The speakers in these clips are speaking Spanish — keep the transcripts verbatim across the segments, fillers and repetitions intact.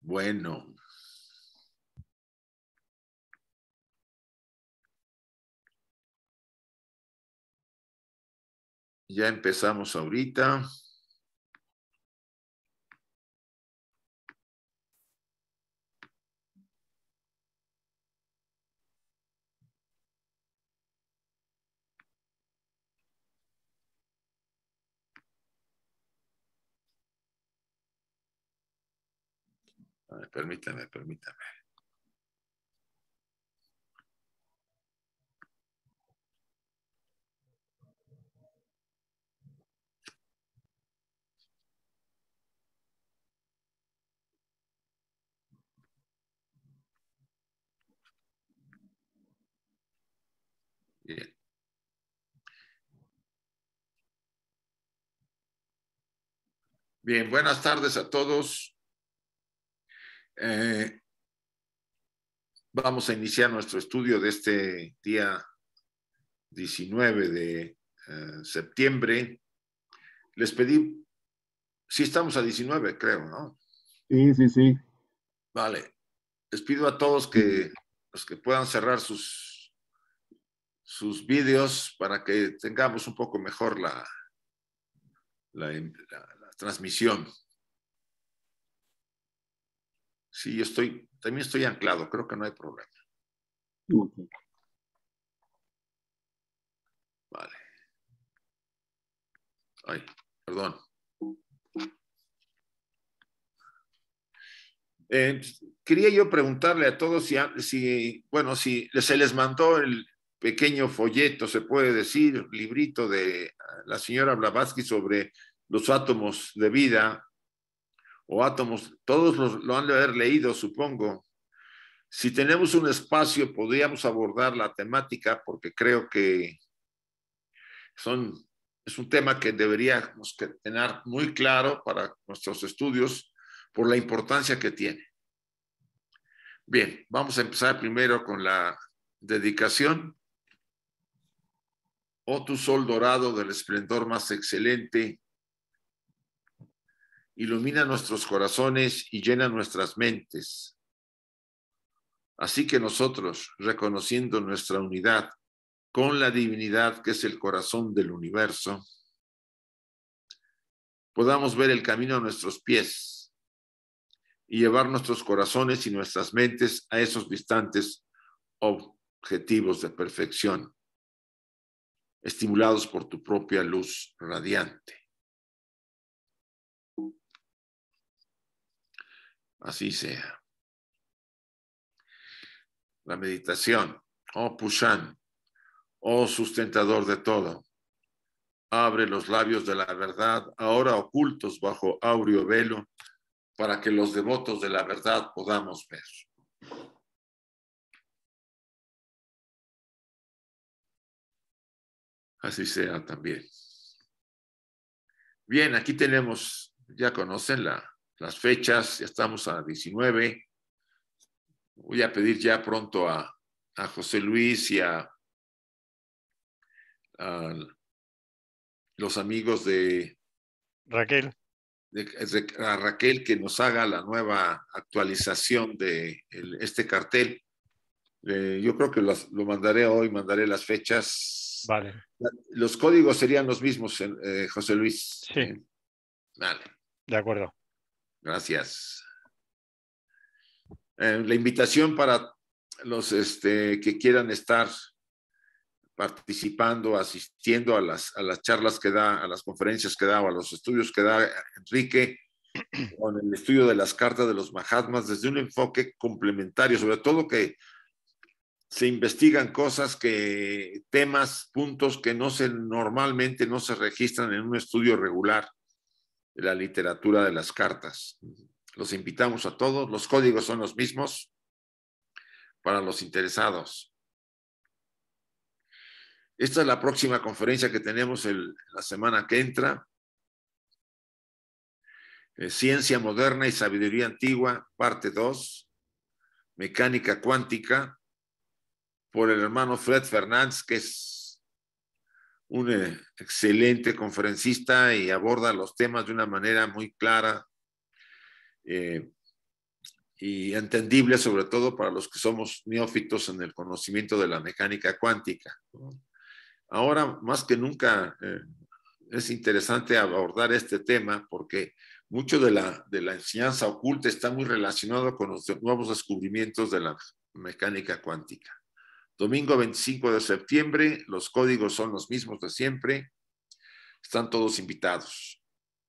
Bueno. Ya empezamos ahorita. A ver, permítame, permítame. Bien. Bien, buenas tardes a todos. Eh, vamos a iniciar nuestro estudio de este día diecinueve de eh, septiembre. Les pedí, sí estamos a diecinueve, creo, ¿no? Sí, sí, sí. Vale. Les pido a todos que los que puedan cerrar sus, sus vídeos para que tengamos un poco mejor la, la, la, la transmisión. Sí, yo estoy, también estoy anclado, creo que no hay problema. Okay. Vale. Ay, perdón. Eh, quería yo preguntarle a todos si, si, bueno, si se les mandó el pequeño folleto, se puede decir, librito de la señora Blavatsky sobre los átomos de vida o átomos, todos los, lo han de haber leído, supongo. Si tenemos un espacio, podríamos abordar la temática porque creo que son, es un tema que deberíamos tener muy claro para nuestros estudios por la importancia que tiene. Bien, vamos a empezar primero con la dedicación. Oh tu sol dorado del esplendor más excelente, ilumina nuestros corazones y llena nuestras mentes. Así que nosotros, reconociendo nuestra unidad con la divinidad que es el corazón del universo, podamos ver el camino a nuestros pies y llevar nuestros corazones y nuestras mentes a esos distantes objetivos de perfección, estimulados por tu propia luz radiante. Así sea. La meditación. Oh Pushan, oh sustentador de todo, abre los labios de la verdad, ahora ocultos bajo áureo velo, para que los devotos de la verdad podamos ver. Así sea también. Bien, aquí tenemos, ya conocen la, las fechas, ya estamos a diecinueve. Voy a pedir ya pronto a, a José Luis y a, a los amigos de Raquel. De, de, a Raquel que nos haga la nueva actualización de el, este cartel. Eh, yo creo que los, lo mandaré hoy, mandaré las fechas. Vale. Los códigos serían los mismos, eh, José Luis. Sí. Eh, vale. De acuerdo. Gracias. Eh, la invitación para los este, que quieran estar participando, asistiendo a las, a las charlas que da, a las conferencias que da o a los estudios que da Enrique con el estudio de las cartas de los Mahatmas desde un enfoque complementario, sobre todo que se investigan cosas que, temas, puntos que no se, normalmente no se registran en un estudio regular de la literatura de las cartas. Los invitamos a todos, los códigos son los mismos para los interesados. Esta es la próxima conferencia que tenemos el, la semana que entra. Eh, Ciencia moderna y sabiduría antigua, parte dos, mecánica cuántica, por el hermano Fred Fernández, que es un eh, excelente conferencista y aborda los temas de una manera muy clara. Eh, y entendible sobre todo para los que somos neófitos en el conocimiento de la mecánica cuántica, ¿no? Ahora, más que nunca, eh, es interesante abordar este tema porque mucho de la, de la enseñanza oculta está muy relacionado con los nuevos descubrimientos de la mecánica cuántica. Domingo veinticinco de septiembre, los códigos son los mismos de siempre, están todos invitados.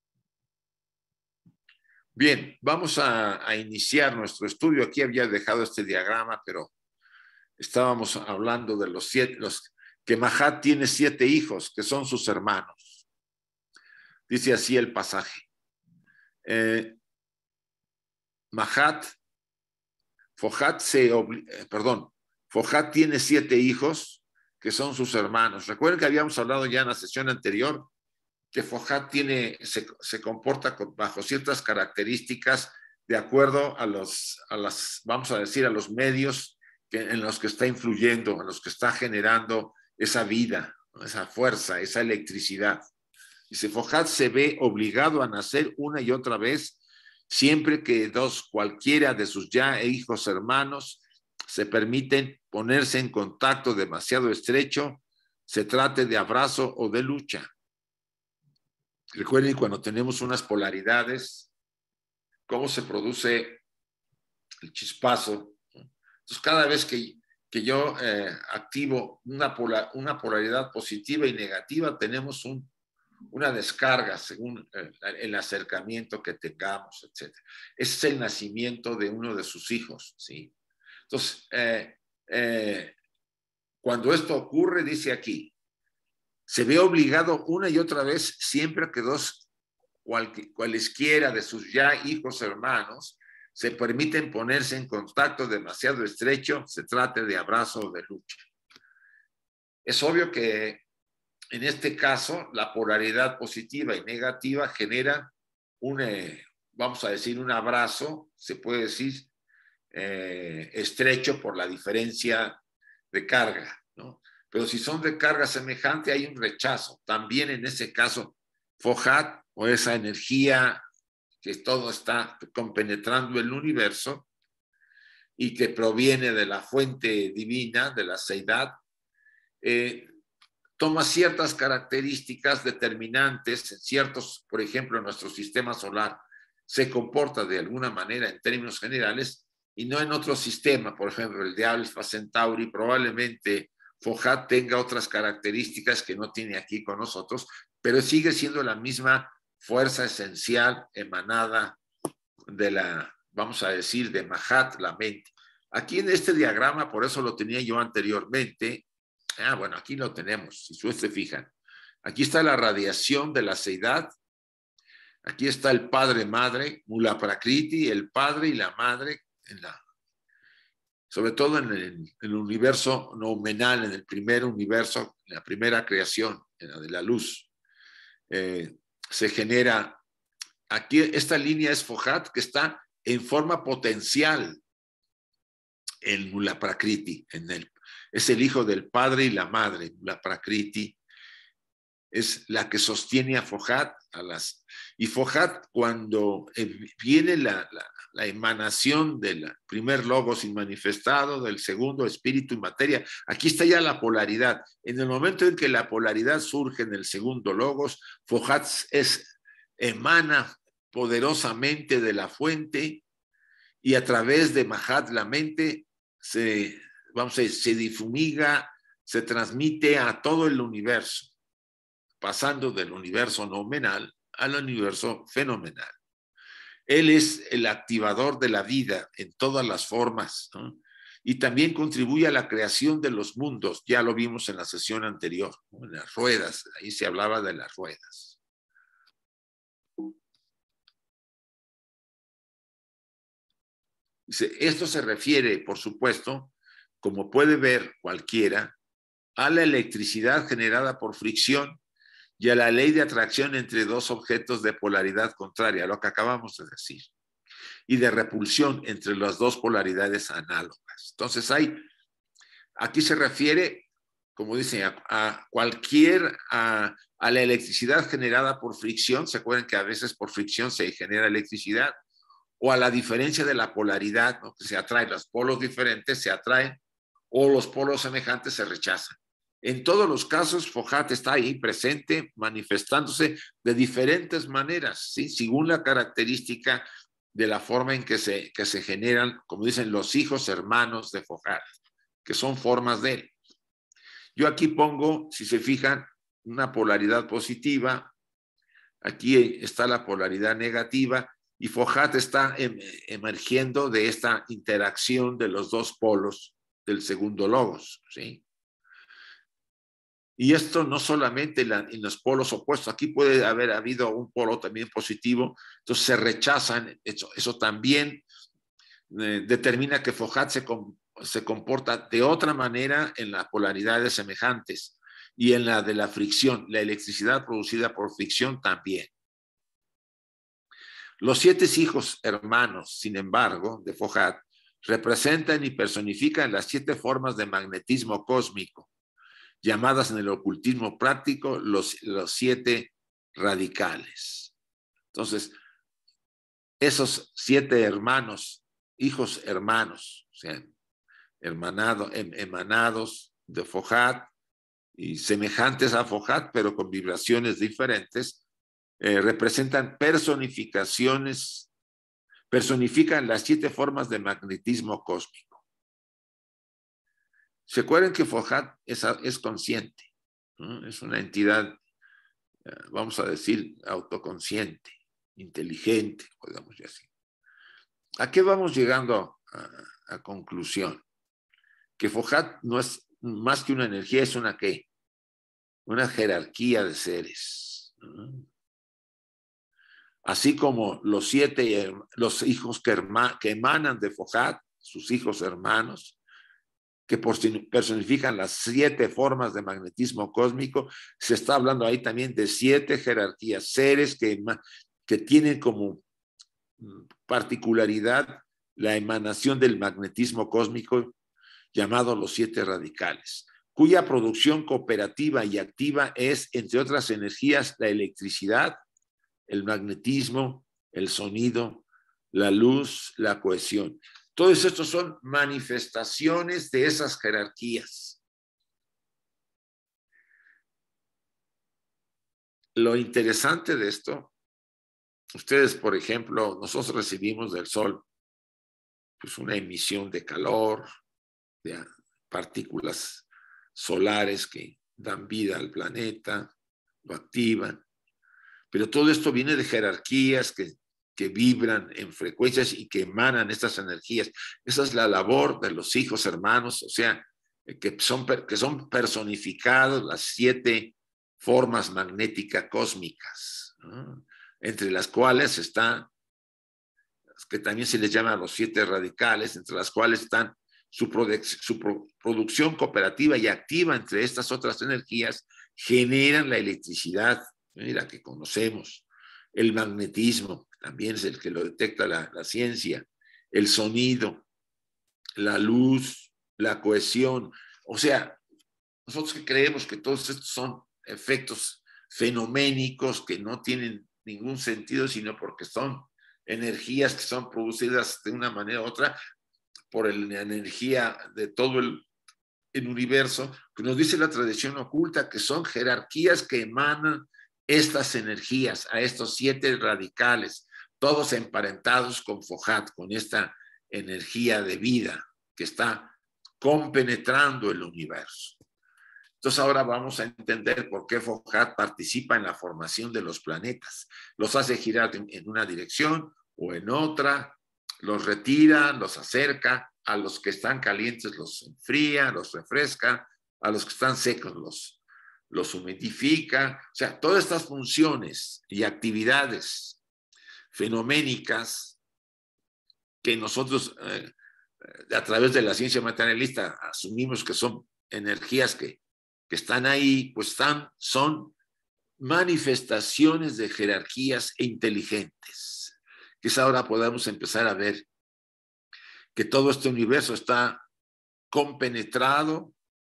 Bien, vamos a, a iniciar nuestro estudio. Aquí había dejado este diagrama, pero estábamos hablando de los siete, los, que Mahat tiene siete hijos, que son sus hermanos. Dice así el pasaje. Eh, Mahat, Fohat se, eh, perdón, Fohat tiene siete hijos, que son sus hermanos. Recuerden que habíamos hablado ya en la sesión anterior que Fohat tiene, se, se comporta con, bajo ciertas características de acuerdo a los, a las, vamos a decir, a los medios que, en los que está influyendo, en los que está generando esa vida, esa fuerza, esa electricidad. Dice, Fohat se ve obligado a nacer una y otra vez siempre que dos, cualquiera de sus ya hijos hermanos se permiten ponerse en contacto demasiado estrecho, se trate de abrazo o de lucha. Recuerden cuando tenemos unas polaridades, cómo se produce el chispazo. Entonces, cada vez que, que yo eh, activo una, pola, una polaridad positiva y negativa, tenemos un, una descarga según el, el acercamiento que tengamos, etcétera. Ese es el nacimiento de uno de sus hijos, ¿sí? Entonces, eh, eh, cuando esto ocurre, dice aquí, se ve obligado una y otra vez siempre que dos, cual, cualesquiera de sus ya hijos hermanos se permiten ponerse en contacto demasiado estrecho, se trate de abrazo o de lucha. Es obvio que en este caso la polaridad positiva y negativa genera un, eh, vamos a decir, un abrazo, se puede decir, eh, estrecho por la diferencia de carga, ¿no? Pero si son de carga semejante, hay un rechazo. También en ese caso, Fohat, o esa energía que todo está compenetrando el universo y que proviene de la fuente divina, de la seidad, eh, toma ciertas características determinantes en ciertos, por ejemplo, en nuestro sistema solar, se comporta de alguna manera en términos generales y no en otro sistema, por ejemplo, el de Alpha Centauri, probablemente Fohat tenga otras características que no tiene aquí con nosotros, pero sigue siendo la misma fuerza esencial emanada de la, vamos a decir, de Mahat, la mente. Aquí en este diagrama, por eso lo tenía yo anteriormente, ah, bueno, aquí lo tenemos, si ustedes se fijan. Aquí está la radiación de la seidad, aquí está el padre-madre, Mula Prakriti, el padre y la madre, en la, sobre todo en el, en el universo noumenal, en el primer universo, en la primera creación, en la de la luz. Eh, se genera, aquí esta línea es Fohat, que está en forma potencial en Mula Prakriti, en el, es el hijo del padre y la madre. Mula Prakriti es la que sostiene a Fohat, a las, y Fohat, cuando viene la, la, la emanación del primer logos inmanifestado, del segundo espíritu y materia, aquí está ya la polaridad. En el momento en que la polaridad surge en el segundo logos, Fohat es, emana poderosamente de la fuente y a través de Mahat, la mente, se, vamos a decir, se difumiga, se transmite a todo el universo, pasando del universo noumenal al universo fenomenal. Él es el activador de la vida en todas las formas, ¿no? Y también contribuye a la creación de los mundos. Ya lo vimos en la sesión anterior, ¿no? En las ruedas, ahí se hablaba de las ruedas. Dice, esto se refiere, por supuesto, como puede ver cualquiera, a la electricidad generada por fricción y a la ley de atracción entre dos objetos de polaridad contraria, lo que acabamos de decir, y de repulsión entre las dos polaridades análogas. Entonces hay, aquí se refiere, como dicen, a, a cualquier, a, a la electricidad generada por fricción. ¿Se acuerdan que a veces por fricción se genera electricidad? o a la diferencia de la polaridad, ¿no? Que se atraen los polos diferentes, se atraen, o los polos semejantes se rechazan. En todos los casos, Foucault está ahí presente, manifestándose de diferentes maneras, ¿sí? Según la característica de la forma en que se, que se generan, como dicen, los hijos hermanos de Foucault, que son formas de él. Yo aquí pongo, si se fijan, una polaridad positiva, aquí está la polaridad negativa, y Foucault está em, emergiendo de esta interacción de los dos polos del segundo logos, ¿sí? Y esto no solamente en, la, en los polos opuestos, aquí puede haber habido un polo también positivo, entonces se rechazan, eso, eso también eh, determina que Foucault se, com, se comporta de otra manera en las polaridades semejantes y en la de la fricción, la electricidad producida por fricción también. Los siete hijos hermanos, sin embargo, de Foucault, representan y personifican las siete formas de magnetismo cósmico, llamadas en el ocultismo práctico los, los siete radicales. Entonces, esos siete hermanos, hijos hermanos, o sea, hermanado, em, emanados de Foucault y semejantes a Foucault, pero con vibraciones diferentes, eh, representan personificaciones, personifican las siete formas de magnetismo cósmico. ¿Se acuerdan que Foucault es, es consciente? ¿No? Es una entidad, vamos a decir, autoconsciente, inteligente, podemos decir. ¿A qué vamos llegando a, a conclusión? Que Foucault no es más que una energía, es una ¿qué? Una jerarquía de seres. ¿No? Así como los siete, los hijos que, que emanan de Foucault, sus hijos hermanos, que personifican las siete formas de magnetismo cósmico, se está hablando ahí también de siete jerarquías, seres que, que tienen como particularidad la emanación del magnetismo cósmico, llamado los siete radicales, cuya producción cooperativa y activa es, entre otras energías, la electricidad, el magnetismo, el sonido, la luz, la cohesión. Todos estos son manifestaciones de esas jerarquías. Lo interesante de esto, ustedes, por ejemplo, nosotros recibimos del Sol pues una emisión de calor, de partículas solares que dan vida al planeta, lo activan, pero todo esto viene de jerarquías que que vibran en frecuencias y que emanan estas energías. Esa es la labor de los hijos hermanos, o sea, que son, que son personificados las siete formas magnéticas cósmicas, ¿no? Entre las cuales están, que también se les llama los siete radicales, entre las cuales están su, produ su pro producción cooperativa y activa entre estas otras energías, generan la electricidad, mira, que conocemos, el magnetismo, también es el que lo detecta la, la ciencia, el sonido, la luz, la cohesión. O sea, nosotros que creemos que todos estos son efectos fenoménicos que no tienen ningún sentido, sino porque son energías que son producidas de una manera u otra por el, la energía de todo el, el universo, que nos dice la tradición oculta, que son jerarquías que emanan estas energías, a estos siete radicales, todos emparentados con Foucault, con esta energía de vida que está compenetrando el universo. Entonces ahora vamos a entender por qué Foucault participa en la formación de los planetas. Los hace girar en una dirección o en otra, los retira, los acerca, a los que están calientes los enfría, los refresca, a los que están secos los los humidifica, o sea, todas estas funciones y actividades fenoménicas que nosotros eh, a través de la ciencia materialista asumimos que son energías que, que están ahí, pues están, son manifestaciones de jerarquías inteligentes. Quizá ahora podamos empezar a ver que todo este universo está compenetrado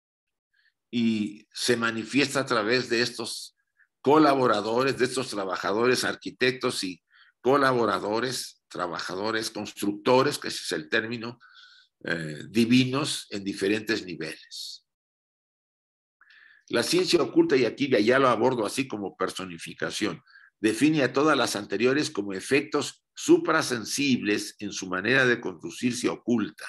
y se manifiesta a través de estos colaboradores, de estos trabajadores, arquitectos y colaboradores trabajadores, constructores, que ese es el término, eh, divinos en diferentes niveles. La ciencia oculta, y aquí ya lo abordo así como personificación, define a todas las anteriores como efectos suprasensibles en su manera de conducirse oculta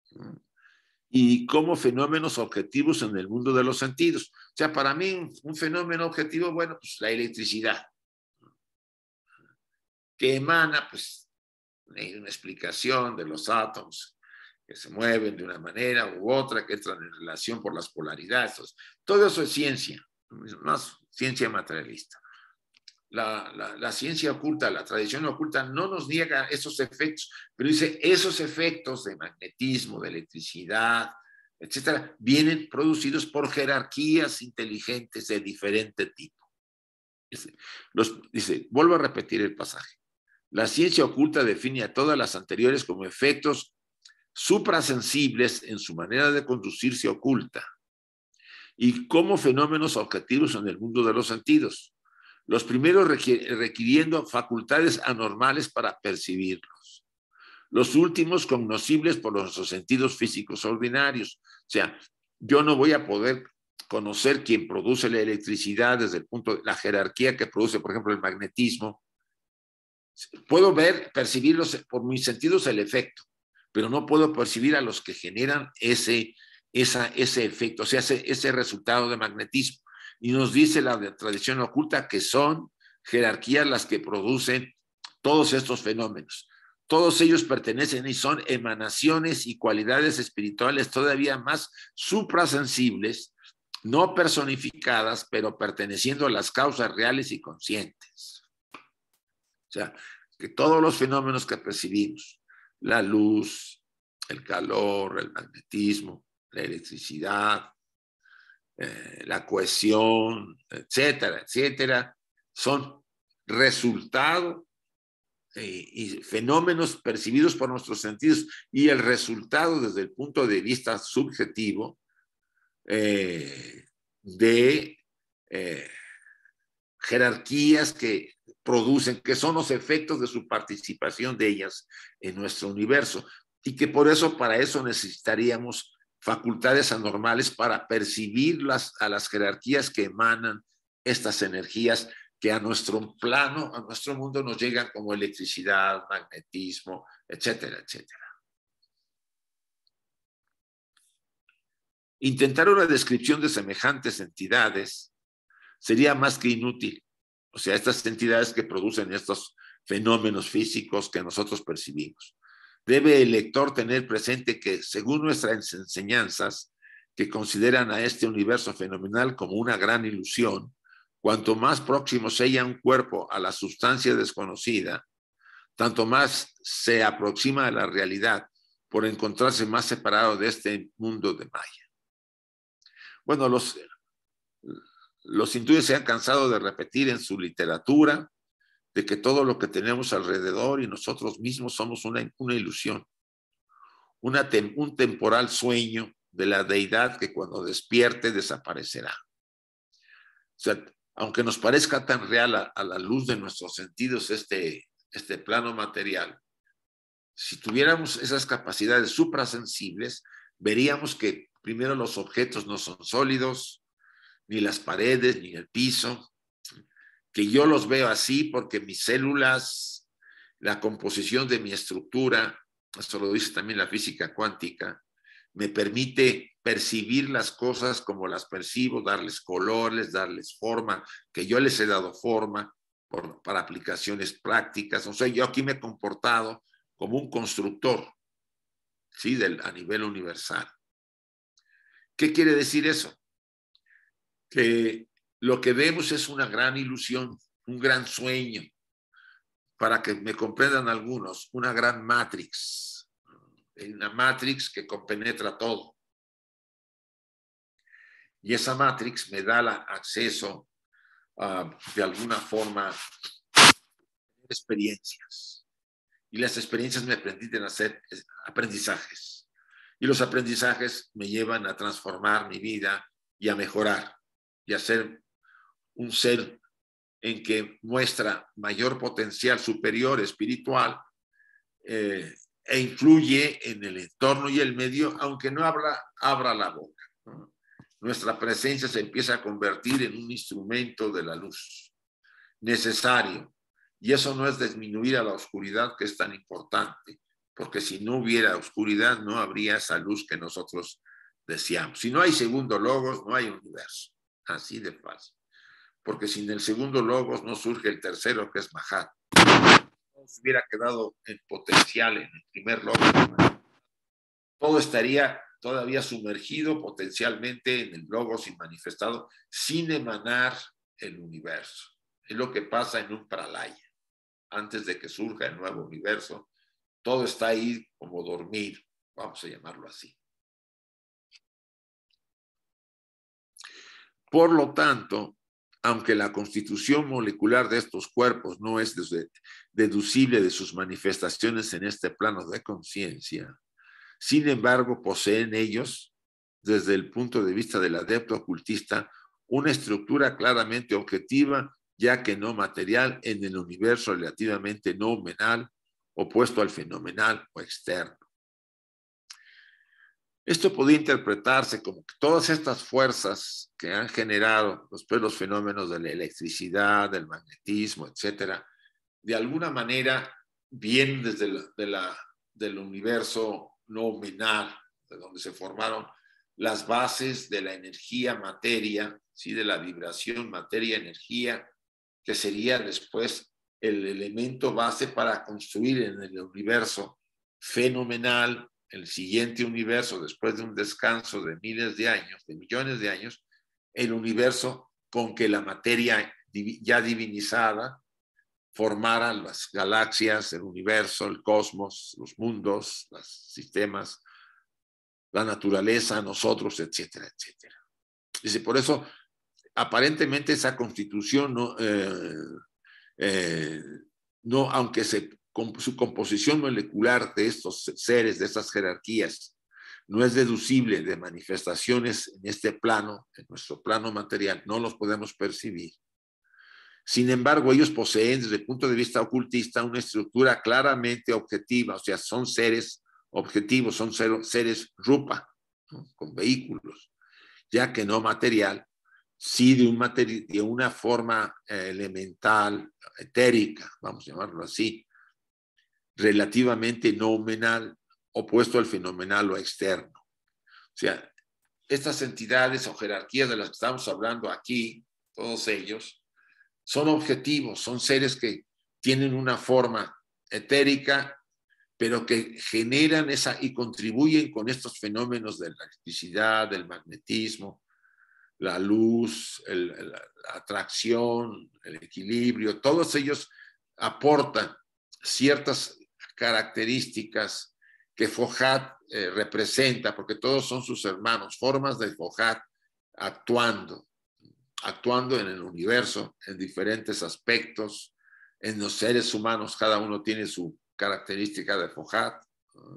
y como fenómenos objetivos en el mundo de los sentidos. O sea, para mí un, un fenómeno objetivo, bueno, pues la electricidad, que emana, pues, hay una explicación de los átomos que se mueven de una manera u otra, que entran en relación por las polaridades. Todo eso es ciencia, más ciencia materialista. La, la, la ciencia oculta, la tradición oculta no nos niega esos efectos, pero dice esos efectos de magnetismo, de electricidad, etcétera, vienen producidos por jerarquías inteligentes de diferente tipo. Dice, los, dice, vuelvo a repetir el pasaje. La ciencia oculta define a todas las anteriores como efectos suprasensibles en su manera de conducirse oculta y como fenómenos objetivos en el mundo de los sentidos. Los primeros requiriendo facultades anormales para percibirlos. Los últimos cognoscibles por nuestros sentidos físicos ordinarios. O sea, yo no voy a poder conocer quién produce la electricidad desde el punto de la jerarquía que produce, por ejemplo, el magnetismo. Puedo ver, percibirlos por mis sentidos el efecto, pero no puedo percibir a los que generan ese, esa, ese efecto, o sea, ese, ese resultado de magnetismo. Y nos dice la tradición oculta que son jerarquías las que producen todos estos fenómenos. Todos ellos pertenecen y son emanaciones y cualidades espirituales todavía más suprasensibles, no personificadas, pero perteneciendo a las causas reales y conscientes. O sea, que todos los fenómenos que percibimos, la luz, el calor, el magnetismo, la electricidad, Eh, la cohesión, etcétera, etcétera, son resultado eh, y fenómenos percibidos por nuestros sentidos y el resultado desde el punto de vista subjetivo eh, de eh, jerarquías que producen, que son los efectos de su participación de ellas en nuestro universo y que por eso, para eso necesitaríamos facultades anormales para percibir las, a las jerarquías que emanan estas energías que a nuestro plano, a nuestro mundo nos llegan como electricidad, magnetismo, etcétera, etcétera. Intentar una descripción de semejantes entidades sería más que inútil. O sea, estas entidades que producen estos fenómenos físicos que nosotros percibimos. Debe el lector tener presente que, según nuestras enseñanzas, que consideran a este universo fenomenal como una gran ilusión, cuanto más próximo sea un cuerpo a la sustancia desconocida, tanto más se aproxima a la realidad por encontrarse más separado de este mundo de Maya. Bueno, los, los hindúes se han cansado de repetir en su literatura de que todo lo que tenemos alrededor y nosotros mismos somos una, una ilusión, una tem, un temporal sueño de la deidad que cuando despierte desaparecerá. O sea, aunque nos parezca tan real a, a la luz de nuestros sentidos este, este plano material, si tuviéramos esas capacidades suprasensibles, veríamos que primero los objetos no son sólidos, ni las paredes, ni el piso, que yo los veo así porque mis células, la composición de mi estructura, esto lo dice también la física cuántica, me permite percibir las cosas como las percibo, darles colores, darles forma, que yo les he dado forma por, para aplicaciones prácticas. O sea, yo aquí me he comportado como un constructor, ¿sí? Del, a nivel universal. ¿Qué quiere decir eso? Que lo que vemos es una gran ilusión, un gran sueño, para que me comprendan algunos, una gran matrix, una matrix que compenetra todo. Y esa matrix me da la acceso uh, de alguna forma a experiencias. Y las experiencias me permiten hacer aprendizajes. Y los aprendizajes me llevan a transformar mi vida y a mejorar y a ser un ser en que muestra mayor potencial superior espiritual eh, e influye en el entorno y el medio, aunque no abra, abra la boca, ¿no? Nuestra presencia se empieza a convertir en un instrumento de la luz necesario. Y eso no es disminuir a la oscuridad, que es tan importante, porque si no hubiera oscuridad, no habría esa luz que nosotros deseamos. Si no hay segundo logos, no hay universo. Así de fácil. Porque sin el segundo logos no surge el tercero, que es Mahat. No se hubiera quedado en potencial en el primer logos. Todo estaría todavía sumergido potencialmente en el logos y manifestado, sin emanar el universo. Es lo que pasa en un pralaya. Antes de que surja el nuevo universo, todo está ahí como dormir, vamos a llamarlo así. Por lo tanto, aunque la constitución molecular de estos cuerpos no es deducible de sus manifestaciones en este plano de conciencia, sin embargo, poseen ellos, desde el punto de vista del adepto ocultista, una estructura claramente objetiva, ya que no material, en el universo relativamente nominal, opuesto al fenomenal o externo. Esto podría interpretarse como que todas estas fuerzas que han generado después los fenómenos de la electricidad, del magnetismo, etcétera, de alguna manera vienen desde la, de la, del universo nominal, de donde se formaron las bases de la energía materia, ¿sí? De la vibración materia energía, que sería después el elemento base para construir en el universo fenomenal, el siguiente universo, después de un descanso de miles de años, de millones de años, el universo con que la materia ya divinizada formara las galaxias, el universo, el cosmos, los mundos, los sistemas, la naturaleza, nosotros, etcétera, etcétera. Dice, por eso, aparentemente esa constitución no, eh, eh, no aunque se, con, su composición molecular de estos seres, de estas jerarquías, no es deducible de manifestaciones en este plano, en nuestro plano material, no los podemos percibir. Sin embargo, ellos poseen, desde el punto de vista ocultista, una estructura claramente objetiva, o sea, son seres objetivos, son seres rupa, ¿no? Con vehículos, ya que no material, sí de, un materi de una forma eh, elemental, etérica, vamos a llamarlo así, relativamente nominal, opuesto al fenomenal o externo. O sea, estas entidades o jerarquías de las que estamos hablando aquí, todos ellos, son objetivos, son seres que tienen una forma etérica, pero que generan esa y contribuyen con estos fenómenos de la electricidad, del magnetismo, la luz, el, la atracción, el equilibrio, todos ellos aportan ciertas características que Fojat eh, representa, porque todos son sus hermanos, formas de Fojat actuando, actuando en el universo, en diferentes aspectos, en los seres humanos, cada uno tiene su característica de Fojat.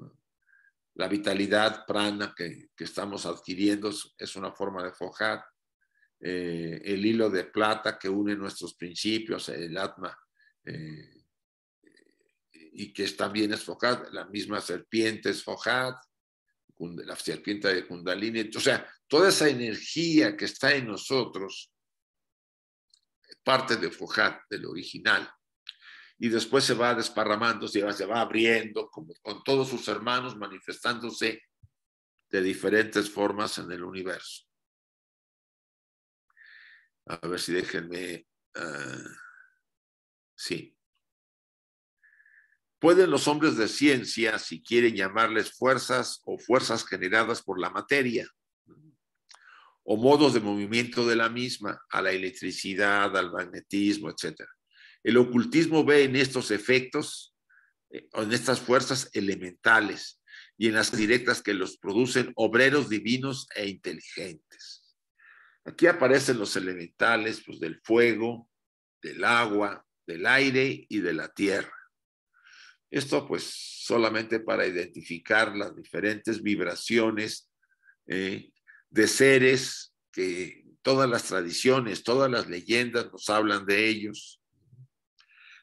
La vitalidad prana que, que estamos adquiriendo es una forma de Fojat. Eh, el hilo de plata que une nuestros principios, el Atma, eh, y que también es Fojat, la misma serpiente es Fojat, la serpiente de Kundalini. O sea, toda esa energía que está en nosotros, parte de Fojat, del original, y después se va desparramando, se va, se va abriendo como, con todos sus hermanos, manifestándose de diferentes formas en el universo. A ver si déjenme... Uh, sí. Pueden los hombres de ciencia, si quieren llamarles fuerzas o fuerzas generadas por la materia, o modos de movimiento de la misma, a la electricidad, al magnetismo, etcétera. El ocultismo ve en estos efectos, en estas fuerzas elementales y en las directas que los producen obreros divinos e inteligentes. Aquí aparecen los elementales, pues, del fuego, del agua, del aire y de la tierra. Esto pues solamente para identificar las diferentes vibraciones eh, de seres que todas las tradiciones, todas las leyendas nos hablan de ellos.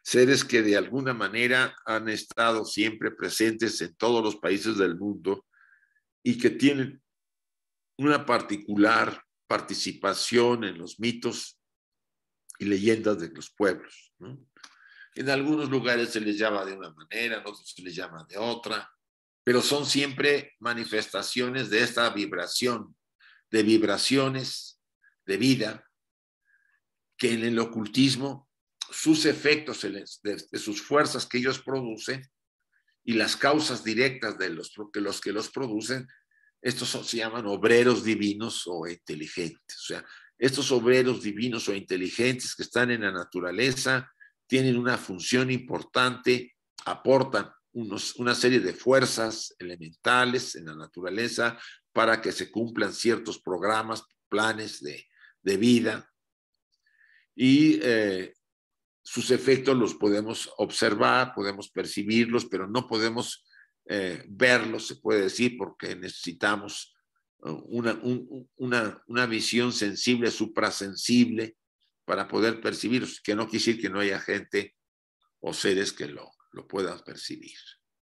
seres que de alguna manera han estado siempre presentes en todos los países del mundo y que tienen una particular participación en los mitos y leyendas de los pueblos, ¿no? En algunos lugares se les llama de una manera, en otros se les llama de otra, pero son siempre manifestaciones de esta vibración, de vibraciones de vida, que en el ocultismo sus efectos de, de sus fuerzas que ellos producen y las causas directas de los que los, que los producen, estos son, se llaman obreros divinos o inteligentes. O sea, estos obreros divinos o inteligentes que están en la naturaleza tienen una función importante, aportan unos, una serie de fuerzas elementales en la naturaleza para que se cumplan ciertos programas, planes de, de vida. Y eh, sus efectos los podemos observar, podemos percibirlos, pero no podemos eh, verlos, se puede decir, porque necesitamos una, un, una, una visión sensible, suprasensible, para poder percibirlos, que no quiere decir que no haya gente o seres que lo, lo puedan percibir.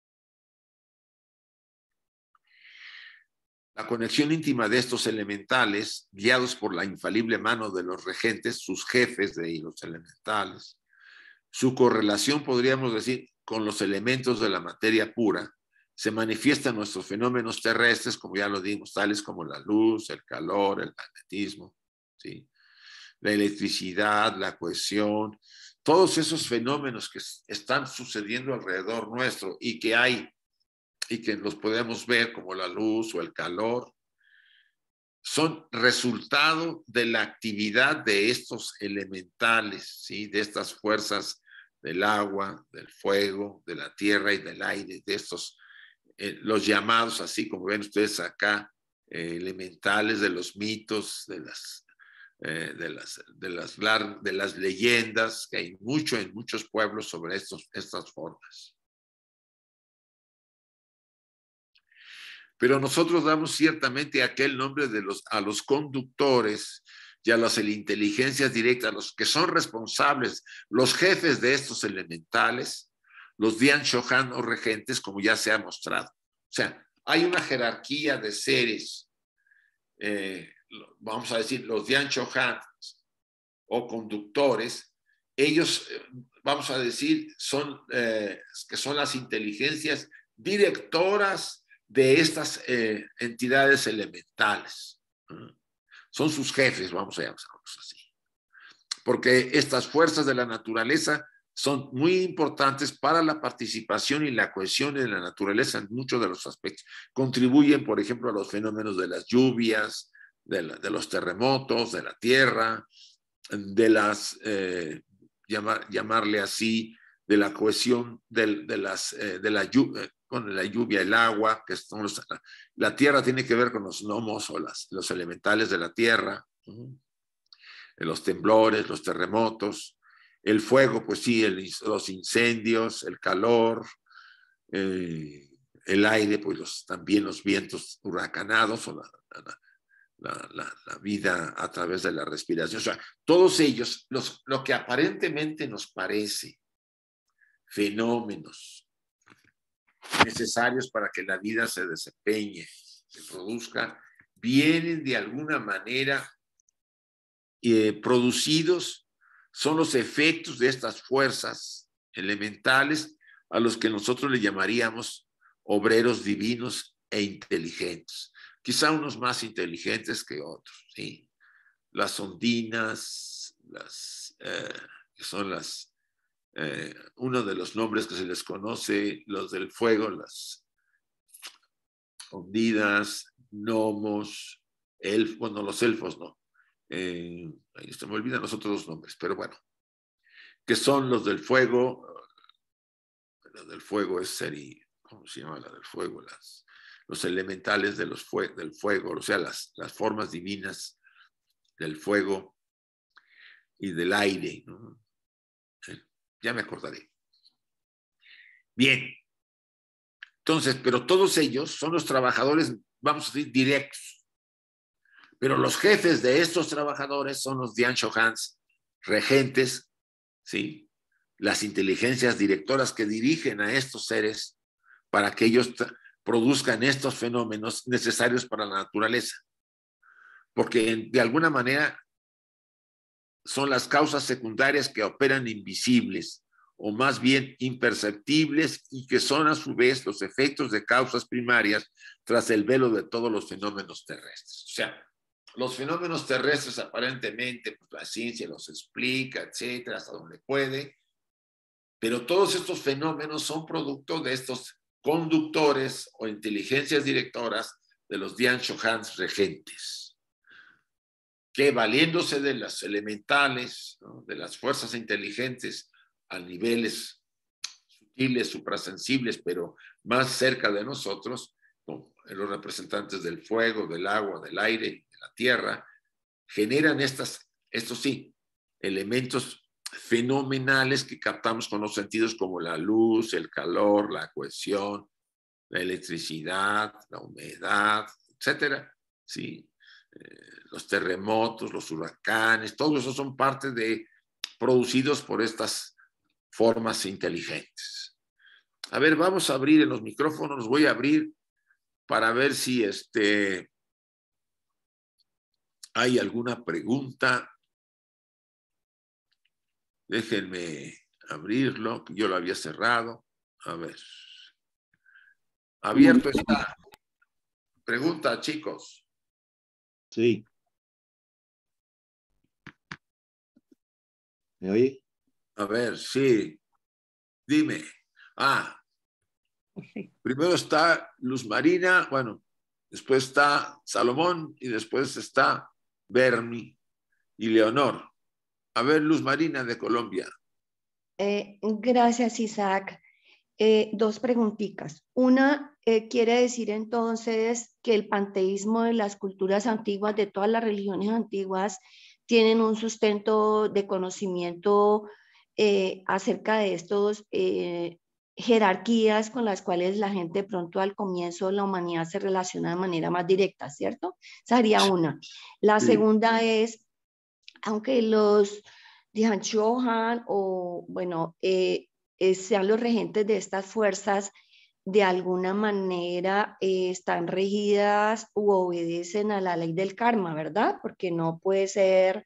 La conexión íntima de estos elementales, guiados por la infalible mano de los regentes, sus jefes de los elementales, su correlación, podríamos decir, con los elementos de la materia pura, se manifiesta en nuestros fenómenos terrestres, como ya lo dimos, tales como la luz, el calor, el magnetismo, ¿sí? La electricidad, la cohesión, todos esos fenómenos que están sucediendo alrededor nuestro y que hay y que los podemos ver como la luz o el calor, son resultado de la actividad de estos elementales, ¿sí? De estas fuerzas del agua, del fuego, de la tierra y del aire, de estos, eh, los llamados, así como ven ustedes acá, eh, elementales de los mitos, de las, eh, de, las, de, las, de las leyendas, que hay mucho en muchos pueblos sobre estos, estas formas. Pero nosotros damos ciertamente aquel nombre de los, a los conductores y a las inteligencias directas, los que son responsables, los jefes de estos elementales, los Dian Shohan o regentes, como ya se ha mostrado. O sea, hay una jerarquía de seres, eh, vamos a decir, los Dian Shohan o conductores, ellos, vamos a decir, son, eh, que son las inteligencias directoras de estas eh, entidades elementales. Son sus jefes, vamos a llamarlos así. Porque estas fuerzas de la naturaleza son muy importantes para la participación y la cohesión en la naturaleza en muchos de los aspectos. Contribuyen, por ejemplo, a los fenómenos de las lluvias, de, la, de los terremotos, de la tierra, de las, eh, llamar, llamarle así, de la cohesión de, de, las, eh, de la lluvia, con la lluvia, el agua, que son los, la, la tierra tiene que ver con los gnomos o las, los elementales de la tierra, uh-huh. Los temblores, los terremotos, el fuego, pues sí, el, los incendios, el calor, eh, el aire, pues los, también los vientos huracanados o la, la, la, la, la vida a través de la respiración. O sea, todos ellos, los, lo que aparentemente nos parece fenómenos necesarios para que la vida se desempeñe, se produzca, vienen de alguna manera eh, producidos, son los efectos de estas fuerzas elementales a los que nosotros le llamaríamos obreros divinos e inteligentes. Quizá unos más inteligentes que otros, ¿sí? Las ondinas, las, eh, que son las Eh, uno de los nombres que se les conoce, los del fuego, las ondinas, gnomos, elfos, bueno, los elfos no, eh, ahí se me olvidan los otros dos nombres, pero bueno, que son los del fuego, los del fuego es seri, ¿cómo se llama la del fuego? Las, los elementales de los fue, del fuego, o sea, las, las formas divinas del fuego y del aire, ¿no? Ya me acordaré. Bien. Entonces, pero todos ellos son los trabajadores, vamos a decir, directos. Pero los jefes de estos trabajadores son los Dian Shohans, regentes, ¿sí? las inteligencias directoras que dirigen a estos seres para que ellos produzcan estos fenómenos necesarios para la naturaleza. Porque de alguna manera son las causas secundarias que operan invisibles o más bien imperceptibles y que son a su vez los efectos de causas primarias tras el velo de todos los fenómenos terrestres. O sea, los fenómenos terrestres aparentemente pues la ciencia los explica, etcétera, hasta donde puede, pero todos estos fenómenos son producto de estos conductores o inteligencias directoras de los Dian Shohans regentes, que valiéndose de las elementales, ¿no?, de las fuerzas inteligentes a niveles sutiles, suprasensibles, pero más cerca de nosotros, como los representantes del fuego, del agua, del aire, de la tierra, generan estas, estos sí, elementos fenomenales que captamos con los sentidos como la luz, el calor, la cohesión, la electricidad, la humedad, etcétera. Sí, eh, los terremotos, los huracanes, todo eso son parte de producidos por estas formas inteligentes. A ver, vamos a abrir en los micrófonos, los voy a abrir para ver si este, hay alguna pregunta. Déjenme abrirlo, que yo lo había cerrado. A ver. Abierto está. Pregunta, chicos. Sí. ¿Me oye? A ver, sí. Dime. Ah, primero está Luz Marina, bueno, después está Salomón y después está Bernie y Leonor. A ver, Luz Marina de Colombia. Eh, gracias, Isaac. Eh, dos preguntitas. Una, eh, quiere decir entonces que el panteísmo de las culturas antiguas, de todas las religiones antiguas, tienen un sustento de conocimiento eh, acerca de estos eh, jerarquías con las cuales la gente de pronto al comienzo de la humanidad se relaciona de manera más directa, ¿cierto? Esa sería una. La Sí. segunda es, aunque los Dian Shohan o, bueno, eh, eh, sean los regentes de estas fuerzas, de alguna manera eh, están regidas u obedecen a la ley del karma, ¿verdad? Porque no puede ser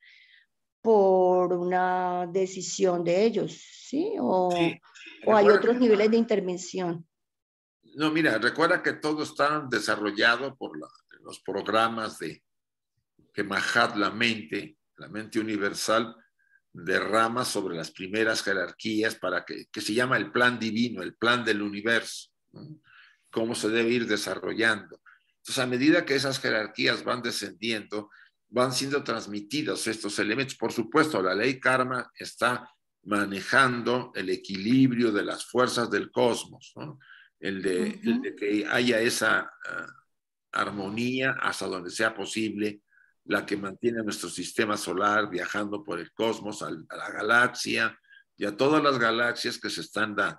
por una decisión de ellos, ¿sí? O, Sí. o hay Recuerda otros que- niveles de intervención. No, mira, recuerda que todo está desarrollado por la- los programas de que Mahat, la mente, la mente universal, derrama sobre las primeras jerarquías para que, que se llama el plan divino, el plan del universo, ¿no? Cómo se debe ir desarrollando. Entonces, a medida que esas jerarquías van descendiendo, van siendo transmitidos estos elementos. Por supuesto, la ley karma está manejando el equilibrio de las fuerzas del cosmos, ¿no? El de, Ujú. el de que haya esa uh, armonía hasta donde sea posible, la que mantiene nuestro sistema solar viajando por el cosmos, a la galaxia y a todas las galaxias que se están dando.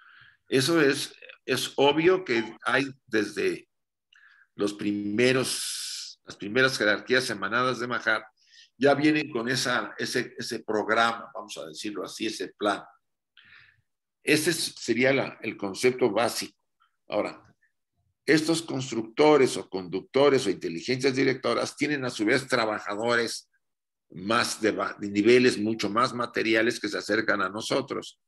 Eso es, es obvio que hay desde los primeros, las primeras jerarquías emanadas de Mahat, ya vienen con esa, ese, ese programa, vamos a decirlo así, ese plan. Ese sería la, el concepto básico. Ahora, estos constructores o conductores o inteligencias directoras tienen a su vez trabajadores más de, de niveles mucho más materiales que se acercan a nosotros.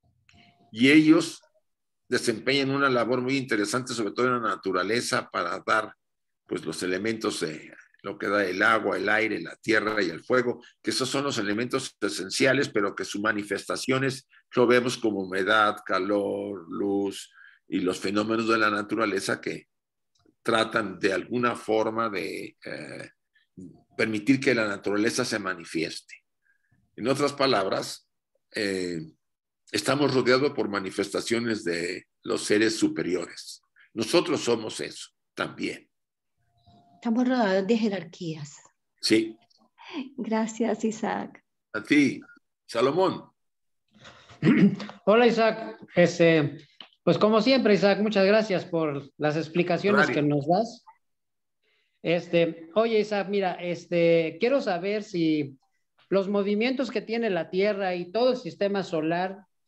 Y ellos desempeñan una labor muy interesante, sobre todo en la naturaleza, para dar pues, los elementos de lo que da el agua, el aire, la tierra y el fuego, que esos son los elementos esenciales, pero que sus manifestaciones lo vemos como humedad, calor, luz y los fenómenos de la naturaleza que tratan de alguna forma de eh, permitir que la naturaleza se manifieste. En otras palabras, eh, estamos rodeados por manifestaciones de los seres superiores. Nosotros somos eso también. Estamos rodeados de jerarquías. Sí. Gracias, Isaac. A ti, Salomón. Hola, Isaac. Este, pues como siempre, Isaac, muchas gracias por las explicaciones Radio. que nos das. Este, oye, Isaac, mira, este, quiero saber si los movimientos que tiene la Tierra y todo el sistema solar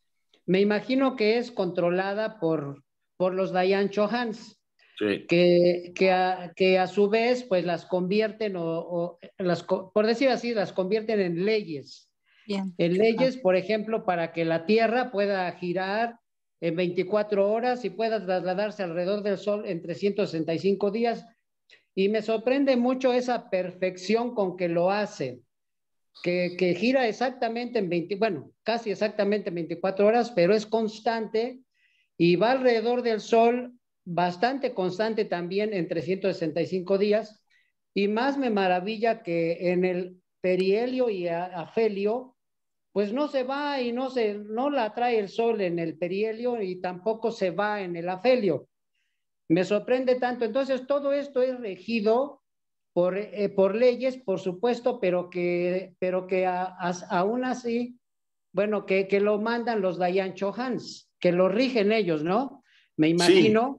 me imagino que es controlada por, por los Dayan Chohans, Sí. que, que, a, que a su vez pues las convierten, o, o las, por decir así, las convierten en leyes. Bien. En leyes, por ejemplo, para que la Tierra pueda girar en veinticuatro horas y pueda trasladarse alrededor del Sol en trescientos sesenta y cinco días. Y me sorprende mucho esa perfección con que lo hacen, que, que gira exactamente en veinte, bueno, casi exactamente en veinticuatro horas, pero es constante y va alrededor del Sol bastante constante también en trescientos sesenta y cinco días. Y más me maravilla que en el perihelio y afelio, pues no se va y no, se, no la atrae el Sol en el perihelio y tampoco se va en el afelio. Me sorprende tanto. Entonces, todo esto es regido por, eh, por leyes, por supuesto, pero que, pero que a, a, aún así, bueno, que, que lo mandan los Dayan Chohans, que lo rigen ellos, ¿no? Me imagino.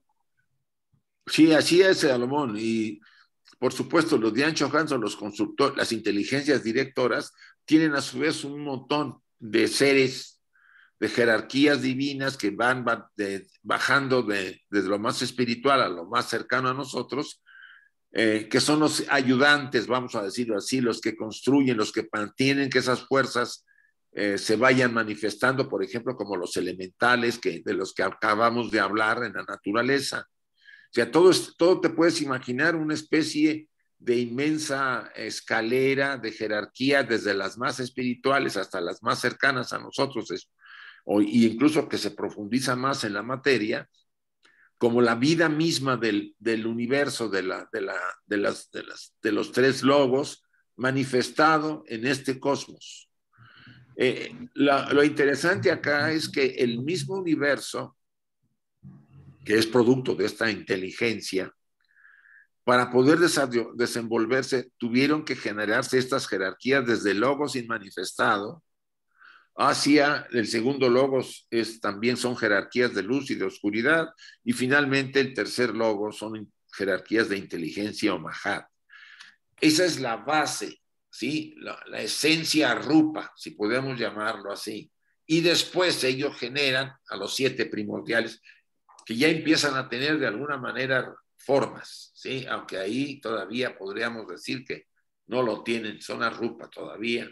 Sí, sí, así es, Salomón. Y por supuesto, los Dayan Chohans o los constructores, las inteligencias directoras, tienen a su vez un montón de seres, de jerarquías divinas que van de, bajando de, desde lo más espiritual a lo más cercano a nosotros, eh, que son los ayudantes, vamos a decirlo así, los que construyen, los que mantienen que esas fuerzas eh, se vayan manifestando, por ejemplo, como los elementales que, de los que acabamos de hablar en la naturaleza. O sea, todo, todo te puedes imaginar una especie de inmensa escalera de jerarquía desde las más espirituales hasta las más cercanas a nosotros, es, o, y incluso que se profundiza más en la materia, como la vida misma del, del universo, de, la, de, la, de, las, de, las, de los tres logos manifestado en este cosmos. Eh, la, lo interesante acá es que el mismo universo, que es producto de esta inteligencia, para poder desenvolverse, tuvieron que generarse estas jerarquías desde el logos inmanifestado hacia el segundo logos, es, también son jerarquías de luz y de oscuridad, y finalmente el tercer logos son jerarquías de inteligencia o mahat. Esa es la base, ¿sí? la, la esencia rupa, si podemos llamarlo así. Y después ellos generan a los siete primordiales, que ya empiezan a tener de alguna manera formas, ¿sí? Aunque ahí todavía podríamos decir que no lo tienen, son arrupa todavía,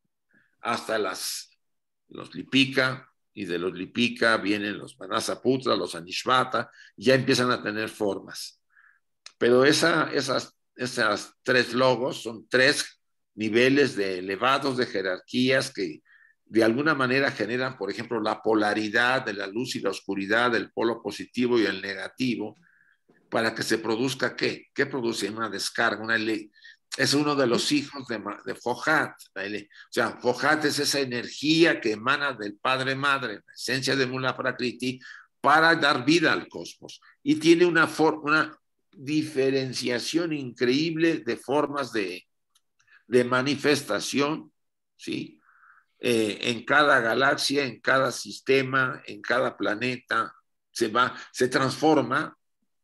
hasta las, los lipika, y de los lipika vienen los manasaputra, los anishvata, ya empiezan a tener formas. Pero esa, esas, esas tres logos son tres niveles de elevados de jerarquías que de alguna manera generan, por ejemplo, la polaridad de la luz y la oscuridad, del polo positivo y el negativo, para que se produzca ¿qué? ¿Qué produce? Una descarga, una ley. Es uno de los hijos de, de Fohat. O sea, Fohat es esa energía que emana del Padre Madre, la esencia de Mula Prakriti, para dar vida al cosmos. Y tiene una, una diferenciación increíble de formas de, de manifestación, ¿sí? Eh, en cada galaxia, en cada sistema, en cada planeta, se va, se transforma,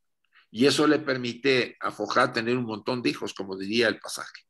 y eso le permite a Fohat tener un montón de hijos, como diría el pasaje.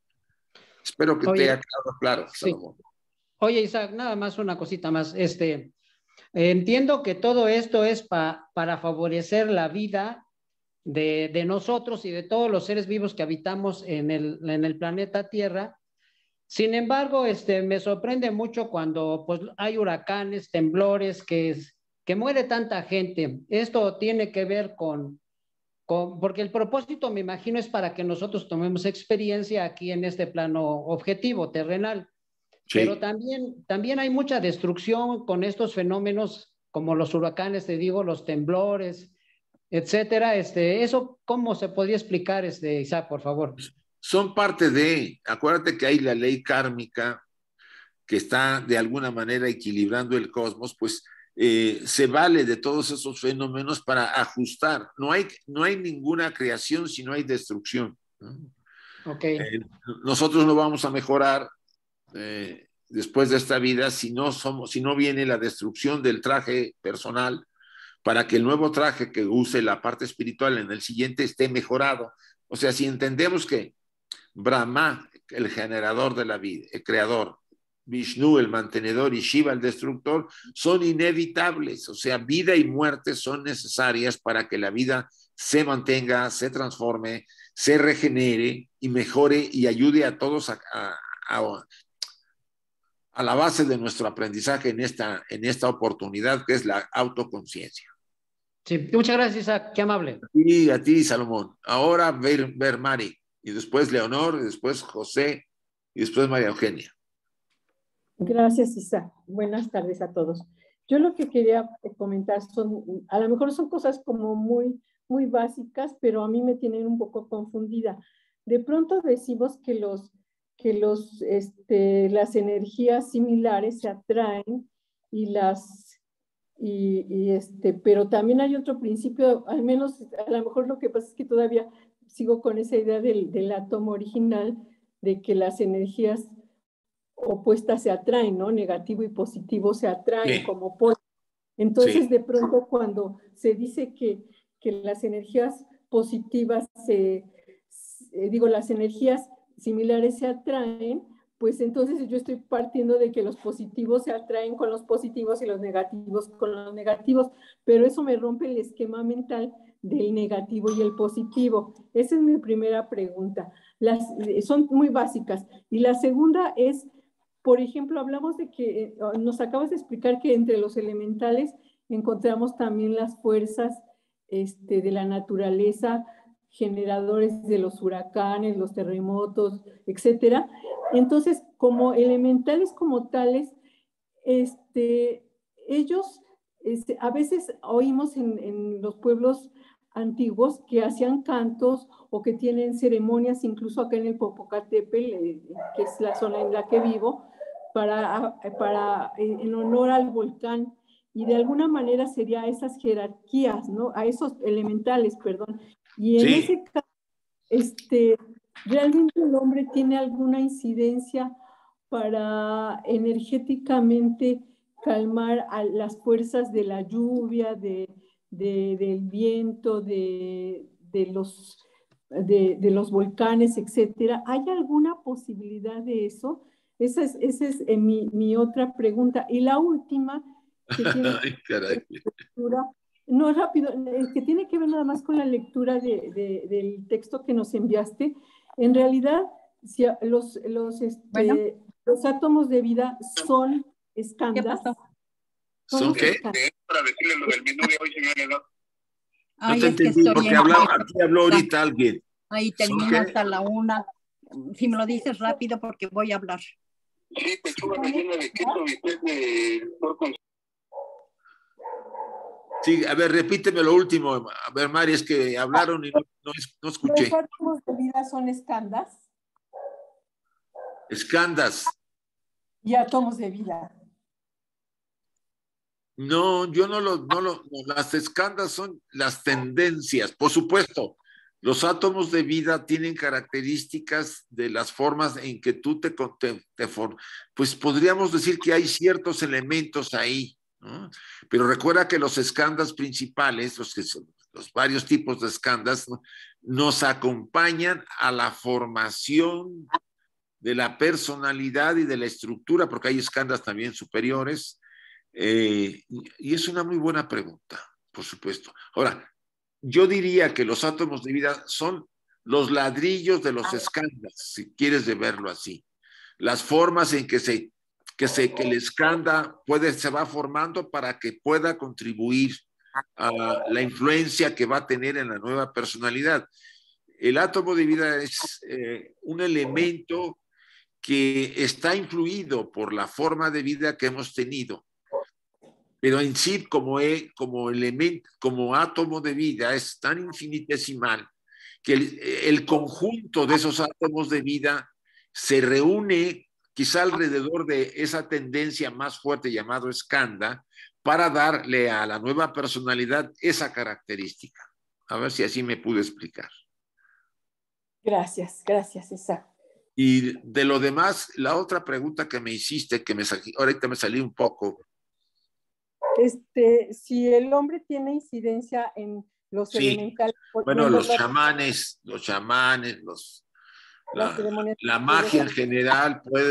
Espero que Oye, te haya quedado claro, sí. Salomón. Oye, Isaac, nada más una cosita más. Este, entiendo que todo esto es pa, para favorecer la vida de, de nosotros y de todos los seres vivos que habitamos en el, en el planeta Tierra. Sin embargo, este, me sorprende mucho cuando pues, hay huracanes, temblores, que, que muere tanta gente. Esto tiene que ver con, con, porque el propósito, me imagino, es para que nosotros tomemos experiencia aquí en este plano objetivo, terrenal. Sí. Pero también, también hay mucha destrucción con estos fenómenos, como los huracanes, te digo, los temblores, etcétera. Este, ¿eso cómo se podría explicar, este, Isaac, por favor? Son parte de, acuérdate que hay la ley kármica que está de alguna manera equilibrando el cosmos, pues eh, se vale de todos esos fenómenos para ajustar. No hay, no hay ninguna creación si no hay destrucción, ¿no? Okay. Eh, nosotros no vamos a mejorar eh, después de esta vida si no, somos, si no viene la destrucción del traje personal para que el nuevo traje que use la parte espiritual en el siguiente esté mejorado. O sea, si entendemos que Brahma, el generador de la vida, el creador, Vishnu el mantenedor y Shiva el destructor, son inevitables. O sea, vida y muerte son necesarias para que la vida se mantenga, se transforme, se regenere y mejore y ayude a todos a, a, a, a la base de nuestro aprendizaje en esta, en esta oportunidad que es la autoconciencia. Sí, muchas gracias, Isaac, qué amable. Y a ti, Salomón. Ahora ver, ver Mari, y después Leonor, y después José, y después María Eugenia. Gracias, Isaac. Buenas tardes a todos. Yo lo que quería comentar son, a lo mejor son cosas como muy, muy básicas, pero a mí me tienen un poco confundida. De pronto decimos que, los, que los, este, las energías similares se atraen, y las, y, y este, pero también hay otro principio, al menos a lo mejor lo que pasa es que todavía sigo con esa idea del, del átomo original, de que las energías opuestas se atraen, ¿no? Negativo y positivo se atraen, sí, como polos. Entonces, sí, de pronto cuando se dice que, que las energías positivas, se, eh, digo, las energías similares se atraen, pues entonces yo estoy partiendo de que los positivos se atraen con los positivos y los negativos con los negativos, pero eso me rompe el esquema mental del negativo y el positivo. Esa es mi primera pregunta. Las, son muy básicas. Y la segunda es, por ejemplo, hablamos de que, nos acabas de explicar que entre los elementales encontramos también las fuerzas este, de la naturaleza, generadores de los huracanes, los terremotos, etcétera. Entonces, como elementales como tales, este, ellos, este, a veces oímos en, en los pueblos antiguos que hacían cantos o que tienen ceremonias, incluso acá en el Popocatépetl, eh, que es la zona en la que vivo, para, para, en honor al volcán, y de alguna manera sería a esas jerarquías, ¿no? A esos elementales, perdón. Y en sí. ese caso, este, ¿realmente el hombre tiene alguna incidencia para energéticamente calmar a las fuerzas de la lluvia, de, de, del viento, de, de, los, de, de los volcanes, etcétera? ¿Hay alguna posibilidad de eso? Esa es, esa es eh, mi, mi otra pregunta. Y la última, que tiene Ay, caray. lectura, no, rápido, es que tiene que ver nada más con la lectura de, de, del texto que nos enviaste. En realidad, si los, los, este, bueno, los átomos de vida son escandas. ¿Son, ¿Son qué? Escandas. Para decirle lo del menú de hoy, señor. No Ay, te entendí, que porque habló, aquí habló ahorita alguien. Ahí termina hasta la una. Si me lo dices rápido, porque voy a hablar. Sí, pechuga rellena de queso, bistec de porco. Sí, a ver, repíteme lo último. A ver, Mari, es que hablaron y no, no, no escuché. ¿Los átomos de vida son escandas? Escandas. Y átomos de vida. No, yo no lo, no lo, no, las escandas son las tendencias, por supuesto. Los átomos de vida tienen características de las formas en que tú te, te, te formas. Pues podríamos decir que hay ciertos elementos ahí, ¿no? Pero recuerda que los escandas principales, los, que son, los varios tipos de escandas, ¿no?, nos acompañan a la formación de la personalidad y de la estructura, porque hay escandas también superiores. Eh, y es una muy buena pregunta, por supuesto. Ahora, yo diría que los átomos de vida son los ladrillos de los escandas, si quieres de verlo así. Las formas en que, se, que, se, que el escanda puede, se va formando para que pueda contribuir a la influencia que va a tener en la nueva personalidad. El átomo de vida es eh, un elemento que está influido por la forma de vida que hemos tenido. Pero en sí, como, e, como elemento, como átomo de vida, es tan infinitesimal que el, el conjunto de esos átomos de vida se reúne quizá alrededor de esa tendencia más fuerte llamado escanda para darle a la nueva personalidad esa característica. A ver si así me pude explicar. Gracias, gracias, Isaac. Y de lo demás, la otra pregunta que me hiciste, que me salí, ahorita me salí un poco. Este, si el hombre tiene incidencia en los sí. elementales. Bueno, los chamanes, los chamanes, los, la, la magia en general pueden,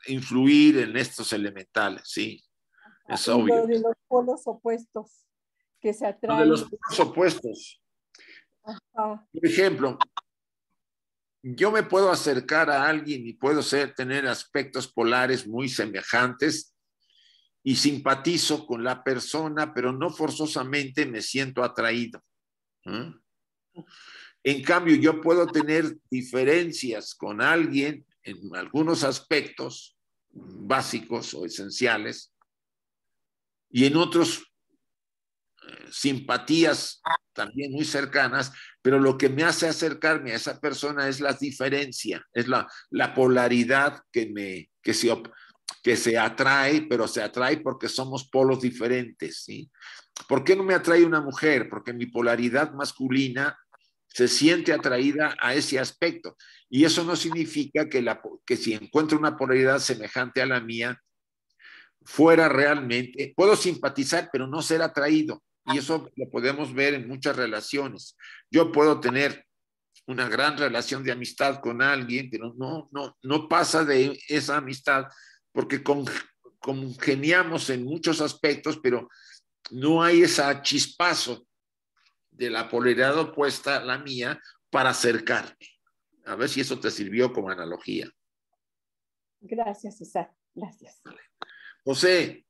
influir en estos elementales, ¿sí? Es Y obvio. lo de los polos opuestos que se Lo de atraen. los polos opuestos. Ajá. Por ejemplo, yo me puedo acercar a alguien y puedo ser, tener aspectos polares muy semejantes y simpatizo con la persona, pero no forzosamente me siento atraído. ¿eh? En cambio, yo puedo tener diferencias con alguien en algunos aspectos básicos o esenciales y en otros eh, simpatías también muy cercanas, pero lo que me hace acercarme a esa persona es la diferencia, es la, la polaridad que, me, que, se, que se atrae, pero se atrae porque somos polos diferentes, ¿sí? ¿Por qué no me atrae una mujer? Porque mi polaridad masculina se siente atraída a ese aspecto. Y eso no significa que, la, que si encuentro una polaridad semejante a la mía, fuera realmente, puedo simpatizar, pero no ser atraído. Y eso lo podemos ver en muchas relaciones. Yo puedo tener una gran relación de amistad con alguien, pero no, no, no pasa de esa amistad porque con, congeniamos en muchos aspectos, pero no hay ese chispazo de la polaridad opuesta a la mía para acercarme. A ver si eso te sirvió como analogía. Gracias, Isaac. Gracias. José.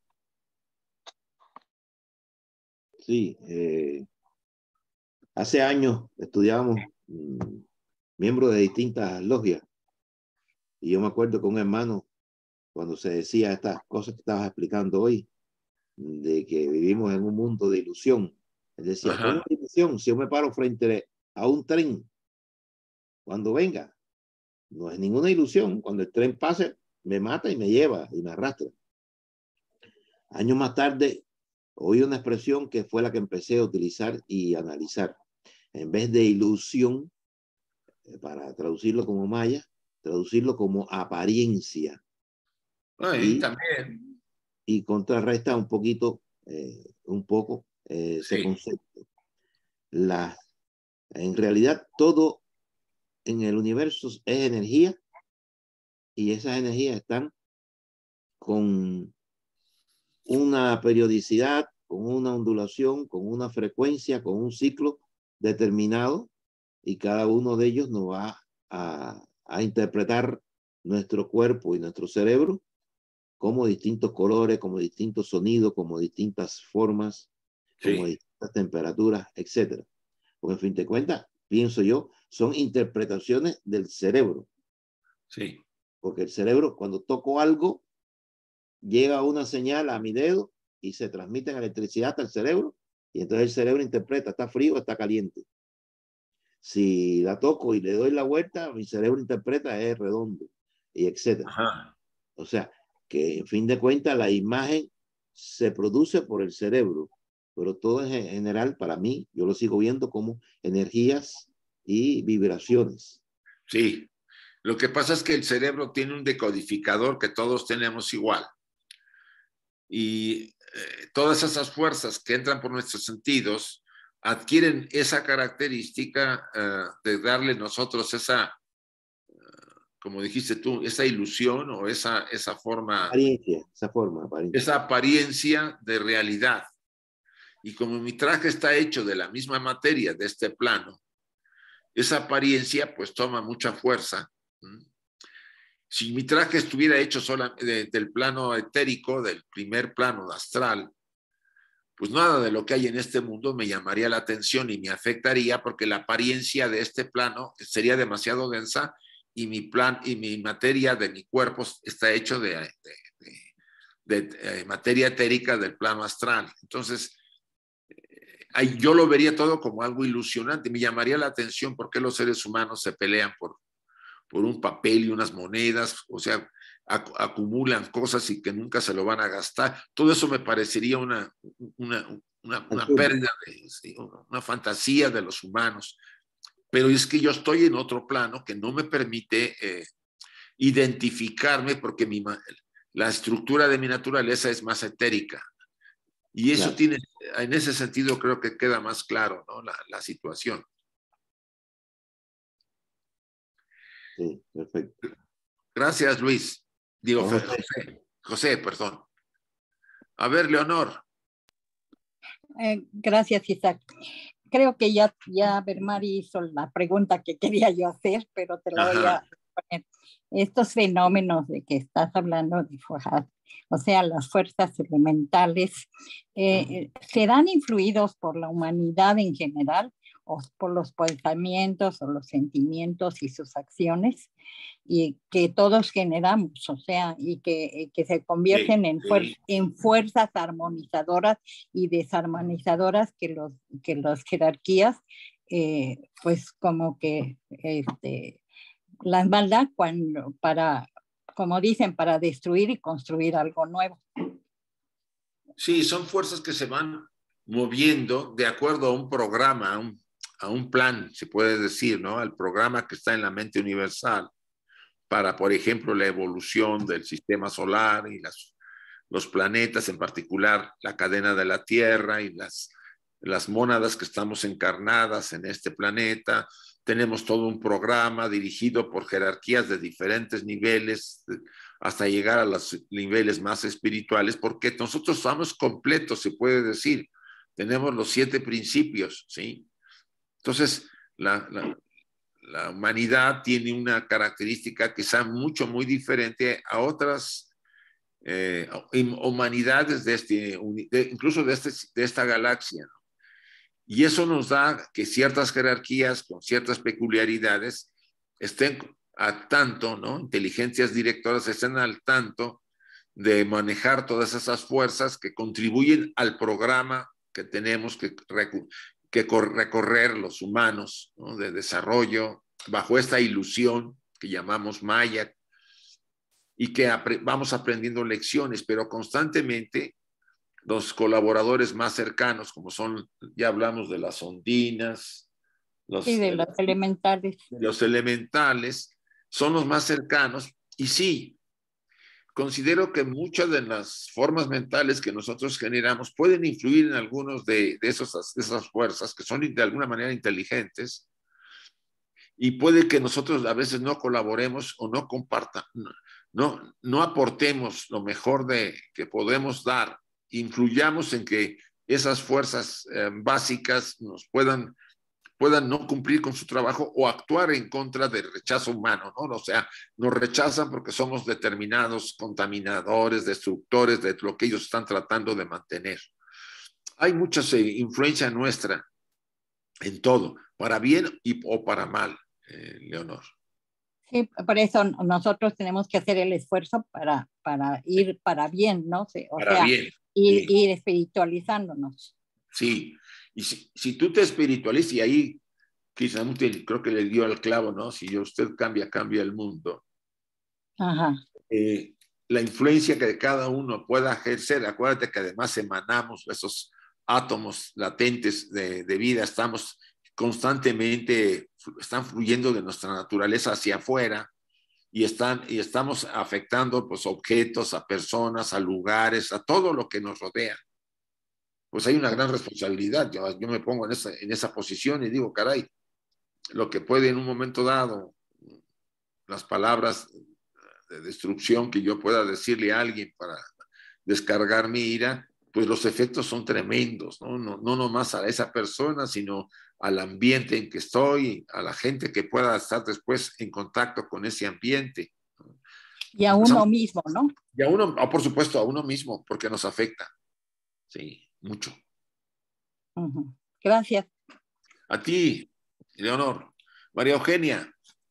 Sí, eh, hace años estudiábamos mmm, miembros de distintas logias y yo me acuerdo con un hermano cuando se decía estas cosas que estabas explicando hoy, de que vivimos en un mundo de ilusión. Él decía, Ajá. ¿cómo ilusión? Si yo me paro frente a un tren, cuando venga, no es ninguna ilusión. Cuando el tren pase, me mata y me lleva y me arrastra. Años más tarde, oí una expresión que fue la que empecé a utilizar y analizar. En vez de ilusión, para traducirlo como maya, traducirlo como apariencia. Ay, y, también. y contrarresta un poquito, eh, un poco eh, ese Sí. concepto. La, en realidad, todo en el universo es energía y esas energías están con una periodicidad, con una ondulación, con una frecuencia, con un ciclo determinado y cada uno de ellos nos va a, a interpretar nuestro cuerpo y nuestro cerebro como distintos colores, como distintos sonidos, como distintas formas, como Sí. distintas temperaturas, etcétera. Porque en fin de cuentas, pienso yo, son interpretaciones del cerebro. Sí. Porque el cerebro, cuando toco algo, llega una señal a mi dedo y se transmite en electricidad hasta el cerebro y entonces el cerebro interpreta, está frío o está caliente. Si la toco y le doy la vuelta, mi cerebro interpreta es redondo y etcétera. Ajá. O sea, que en fin de cuentas la imagen se produce por el cerebro, pero todo en general para mí, yo lo sigo viendo como energías y vibraciones. Sí. Lo que pasa es que el cerebro tiene un decodificador que todos tenemos igual. Y eh, todas esas fuerzas que entran por nuestros sentidos adquieren esa característica uh, de darle nosotros esa, uh, como dijiste tú, esa ilusión o esa, esa forma, apariencia, esa forma, apariencia. esa apariencia de realidad. Y como mi traje está hecho de la misma materia de este plano, esa apariencia pues toma mucha fuerza. ¿Mm? Si mi traje estuviera hecho solo de, del plano etérico, del primer plano astral, pues nada de lo que hay en este mundo me llamaría la atención y me afectaría porque la apariencia de este plano sería demasiado densa y mi plan y mi materia de mi cuerpo está hecho de, de, de, de materia etérica del plano astral. Entonces, eh, yo lo vería todo como algo ilusionante. Me llamaría la atención por qué los seres humanos se pelean por, por un papel y unas monedas, o sea, ac acumulan cosas y que nunca se lo van a gastar. Todo eso me parecería una, una, una, una pérdida, de, sí, una fantasía de los humanos. Pero es que yo estoy en otro plano que no me permite eh, identificarme porque mi, la estructura de mi naturaleza es más etérica. Y eso claro. tiene, en ese sentido creo que queda más claro, ¿no? la, la situación. Sí, perfecto. Gracias, Luis. Digo, ¿Cómo José, José, perdón. A ver, Leonor. Eh, gracias, Isaac. Creo que ya, ya Bermari hizo la pregunta que quería yo hacer, pero te la voy a poner. Estos fenómenos de que estás hablando, de Fouad, o sea, las fuerzas elementales, eh, ¿serán influidos por la humanidad en general o por los pensamientos o los sentimientos y sus acciones? Y que todos generamos, o sea, y que, que se convierten sí, en, fuer sí. en fuerzas armonizadoras y desarmonizadoras que los que las jerarquías, eh, pues como que este, las maldad cuando, para, como dicen, para destruir y construir algo nuevo. Sí, son fuerzas que se van moviendo de acuerdo a un programa, a un, a un plan, se puede decir, ¿no? Al programa que está en la mente universal para, por ejemplo, la evolución del sistema solar y las, los planetas, en particular la cadena de la Tierra y las, las mónadas que estamos encarnadas en este planeta. Tenemos todo un programa dirigido por jerarquías de diferentes niveles hasta llegar a los niveles más espirituales, porque nosotros somos completos, se puede decir. Tenemos los siete principios, ¿sí? Entonces, la, la, la humanidad tiene una característica quizá mucho, muy diferente a otras eh, humanidades de este, de, incluso de, este, de esta galaxia, ¿no? Y eso nos da que ciertas jerarquías con ciertas peculiaridades estén a tanto, ¿no? Inteligencias directoras estén al tanto de manejar todas esas fuerzas que contribuyen al programa que tenemos que, que recorrer los humanos, ¿no? De desarrollo bajo esta ilusión que llamamos Maya y que vamos aprendiendo lecciones, pero constantemente los colaboradores más cercanos, como son, ya hablamos de las ondinas, los, sí, de los eh, elementales. Los elementales son los más cercanos. Y sí, considero que muchas de las formas mentales que nosotros generamos pueden influir en algunos de, de, esos, de esas fuerzas que son de alguna manera inteligentes. Y puede que nosotros a veces no colaboremos o no compartamos, no, no aportemos lo mejor de, que podemos dar, influyamos en que esas fuerzas eh, básicas nos puedan, puedan no cumplir con su trabajo o actuar en contra del rechazo humano, ¿no? O sea, nos rechazan porque somos determinados contaminadores, destructores de lo que ellos están tratando de mantener. Hay mucha eh, influencia nuestra en todo, para bien y, o para mal, eh, Leonor. Sí, por eso nosotros tenemos que hacer el esfuerzo para, para ir para bien, ¿no? O para sea, bien. Ir, Sí. ir espiritualizándonos. Sí, y si, si tú te espiritualizas, y ahí quizás creo que le dio al clavo, ¿no? Si usted cambia, cambia el mundo. Ajá. Eh, la influencia que cada uno pueda ejercer, acuérdate que además emanamos esos átomos latentes de, de vida, estamos constantemente, están fluyendo de nuestra naturaleza hacia afuera y, están, y estamos afectando pues, objetos, a personas, a lugares, a todo lo que nos rodea. Pues hay una gran responsabilidad. Yo, yo me pongo en esa, en esa posición y digo, caray, lo que puede en un momento dado, las palabras de destrucción que yo pueda decirle a alguien para descargar mi ira, pues los efectos son tremendos, ¿no? No, no nomás a esa persona, sino al ambiente en que estoy, a la gente que pueda estar después en contacto con ese ambiente. Y a uno mismo, ¿no? Y a uno, oh, por supuesto, a uno mismo, porque nos afecta. Sí, mucho. Uh-huh. Gracias. A ti, Leonor. María Eugenia.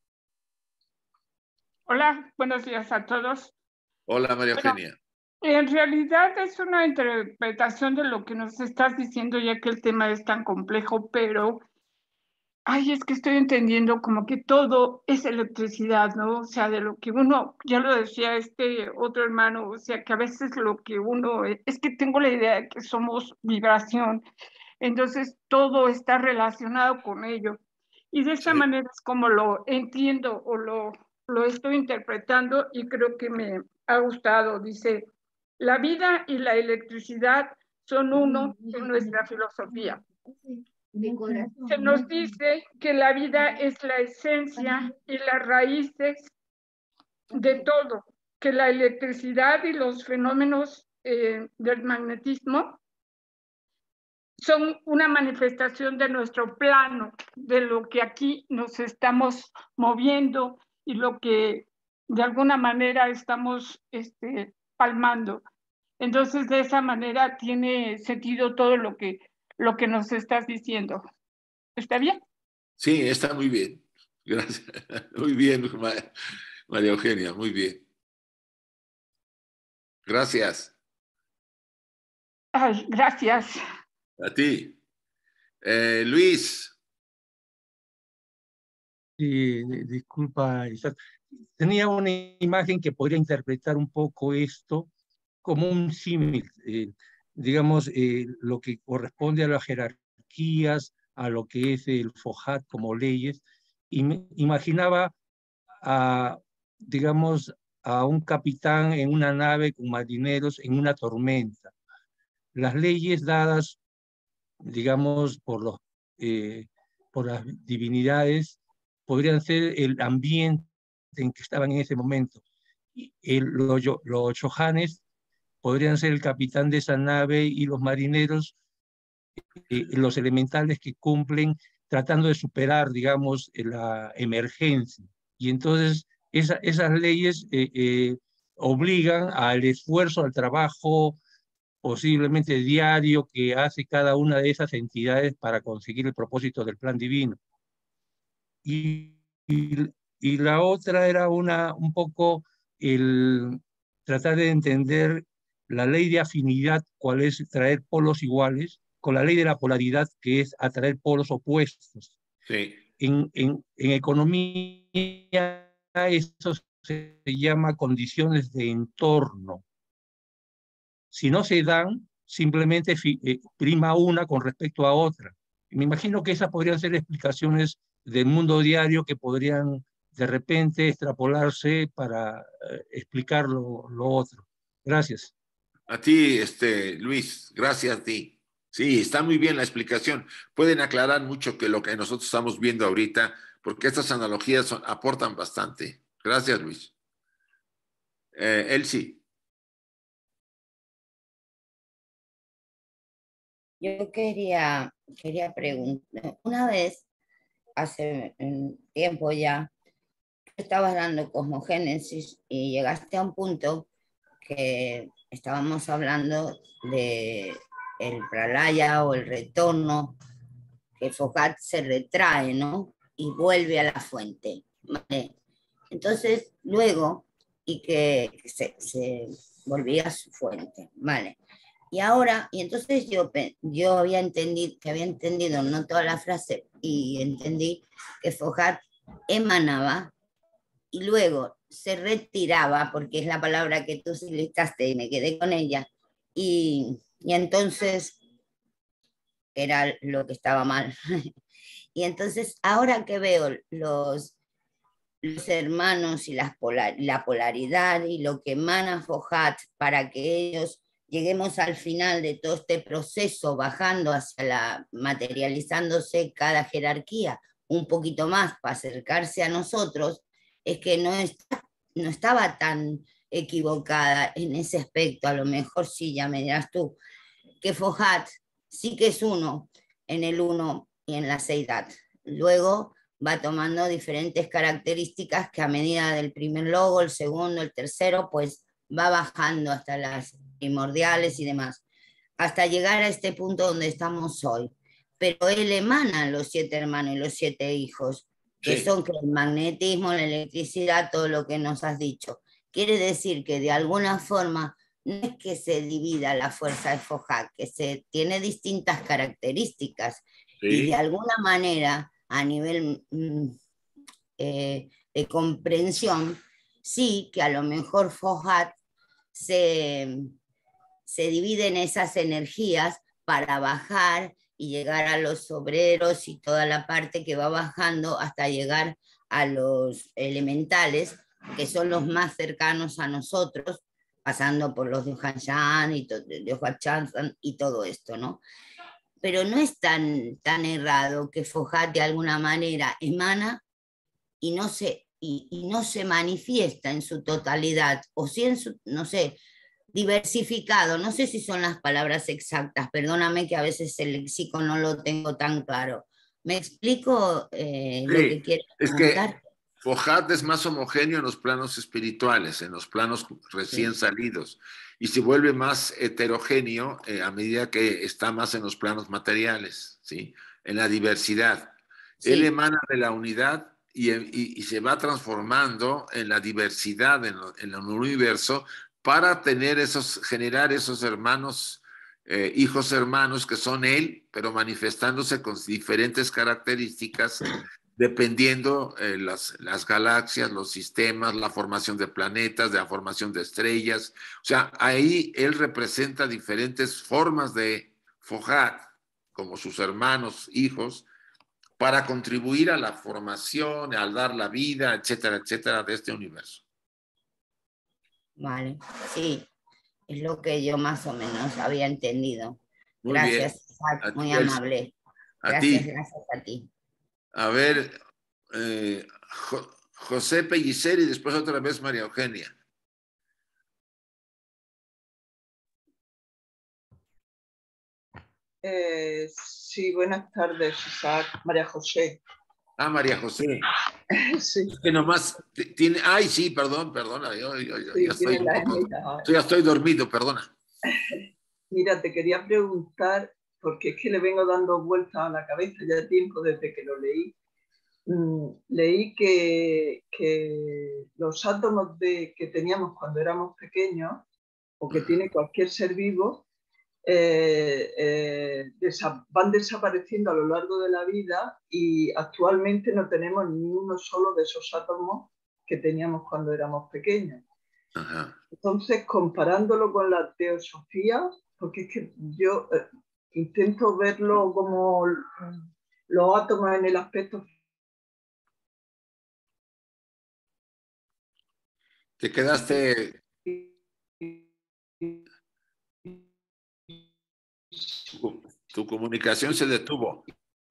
Hola, buenos días a todos. Hola, María Eugenia. Bueno, en realidad es una interpretación de lo que nos estás diciendo, ya que el tema es tan complejo, pero, ay, es que estoy entendiendo como que todo es electricidad, ¿no? O sea, de lo que uno, ya lo decía este otro hermano, o sea, que a veces lo que uno, es que tengo la idea de que somos vibración, entonces todo está relacionado con ello. Y de esta sí. manera es como lo entiendo o lo, lo estoy interpretando y creo que me ha gustado. Dice, la vida y la electricidad son uno en nuestra filosofía. Se nos dice que la vida es la esencia y las raíces de todo, que la electricidad y los fenómenos eh, del magnetismo son una manifestación de nuestro plano, de lo que aquí nos estamos moviendo y lo que de alguna manera estamos este, palmando. Entonces, de esa manera tiene sentido todo lo que, lo que nos estás diciendo. ¿Está bien? Sí, está muy bien. Gracias. Muy bien, María Eugenia, muy bien. Gracias. Ay, gracias. A ti. Eh, Luis. Sí, disculpa, Isaac. Tenía una imagen que podría interpretar un poco esto como un símil, eh, digamos, eh, lo que corresponde a las jerarquías, a lo que es el FOJAT como leyes, y me imaginaba a, digamos, a un capitán en una nave con marineros en una tormenta. Las leyes dadas, digamos, por, los, eh, por las divinidades, podrían ser el ambiente en que estaban en ese momento. El, los, los Chohanes podrían ser el capitán de esa nave y los marineros, eh, los elementales que cumplen tratando de superar, digamos, la emergencia. Y entonces esa, esas leyes eh, eh, obligan al esfuerzo, al trabajo posiblemente diario que hace cada una de esas entidades para conseguir el propósito del plan divino. Y, y, y la otra era una, un poco el tratar de entender la ley de afinidad, cuál es traer polos iguales, con la ley de la polaridad, que es atraer polos opuestos. Sí. En, en, en economía eso se llama condiciones de entorno. Si no se dan, simplemente eh, prima una con respecto a otra. Me imagino que esas podrían ser explicaciones del mundo diario que podrían de repente extrapolarse para eh, explicar lo, lo otro. Gracias. A ti, este, Luis, gracias a ti. Sí, está muy bien la explicación. Pueden aclarar mucho que lo que nosotros estamos viendo ahorita, porque estas analogías son, aportan bastante. Gracias, Luis. Eh, Elsie. Yo quería, quería preguntar, una vez, hace un tiempo ya, estabas dando cosmogénesis y llegaste a un punto que estábamos hablando de el pralaya o el retorno, que Foucault se retrae, ¿no? Y vuelve a la fuente, ¿vale? Entonces, luego, y que se, se volvía a su fuente, ¿vale? Y ahora, y entonces yo, yo había entendido, que había entendido, no toda la frase, y entendí que Foucault emanaba y luego se retiraba, porque es la palabra que tú utilizaste y me quedé con ella, y, y entonces era lo que estaba mal. Y entonces ahora que veo los, los hermanos y las polar, la polaridad y lo que emana Foucault para que ellos lleguemos al final de todo este proceso, bajando hacia la, materializándose cada jerarquía un poquito más para acercarse a nosotros, es que no, está, no estaba tan equivocada en ese aspecto. A lo mejor sí, ya me dirás tú, que Foucault sí que es uno en el uno y en la seidad. Luego va tomando diferentes características que a medida del primer logo, el segundo, el tercero, pues va bajando hasta las primordiales y demás, hasta llegar a este punto donde estamos hoy. Pero él emana los siete hermanos y los siete hijos, que sí. Son que el magnetismo, la electricidad, todo lo que nos has dicho. Quiere decir que de alguna forma no es que se divida la fuerza de Foucault, que se tiene distintas características, sí. Y de alguna manera, a nivel eh, de comprensión, sí que a lo mejor Foucault se, se divide en esas energías para bajar y llegar a los obreros y toda la parte que va bajando hasta llegar a los elementales, que son los más cercanos a nosotros, pasando por los de Hanshan y, to de y todo esto, ¿no? Pero no es tan, tan errado que Foucault de alguna manera emana y no se y, y no se manifiesta en su totalidad, o si en su, no sé, diversificado, no sé si son las palabras exactas, perdóname que a veces el léxico no lo tengo tan claro. ¿Me explico eh, Sí, lo que quiero es preguntar? que Fojat es más homogéneo en los planos espirituales, en los planos recién Sí. salidos, y se vuelve más heterogéneo eh, a medida que está más en los planos materiales, ¿sí? En la diversidad. Sí. Él emana de la unidad y, y, y se va transformando en la diversidad, en, lo, en el universo, para tener esos, generar esos hermanos, eh, hijos hermanos que son él, pero manifestándose con diferentes características dependiendo eh, las, las galaxias, los sistemas, la formación de planetas, de la formación de estrellas. O sea, ahí él representa diferentes formas de Fojat, como sus hermanos, hijos, para contribuir a la formación, al dar la vida, etcétera, etcétera, de este universo. Vale, sí, es lo que yo más o menos había entendido. Muy Gracias, bien. Isaac, muy ti, amable. A Gracias, ti. gracias a ti. A ver, eh, jo, José Pellicer y después otra vez María Eugenia. Eh, sí, buenas tardes, Isaac. María José. Ah, María José. Sí. Es que nomás tiene. Ay, sí, perdón, perdona. Yo, yo, yo Sí, ya, estoy un la poco, ermita. yo ya estoy dormido, perdona. Mira, te quería preguntar, porque es que le vengo dando vueltas a la cabeza ya tiempo desde que lo leí. Mm, leí que, que los átomos de, que teníamos cuando éramos pequeños, o que tiene cualquier ser vivo, Eh, eh, desa van desapareciendo a lo largo de la vida y actualmente no tenemos ni uno solo de esos átomos que teníamos cuando éramos pequeños. Ajá. Entonces, comparándolo con la teosofía, porque es que yo eh, intento verlo como los átomos en el aspecto. Te quedaste. Tu, tu comunicación se detuvo.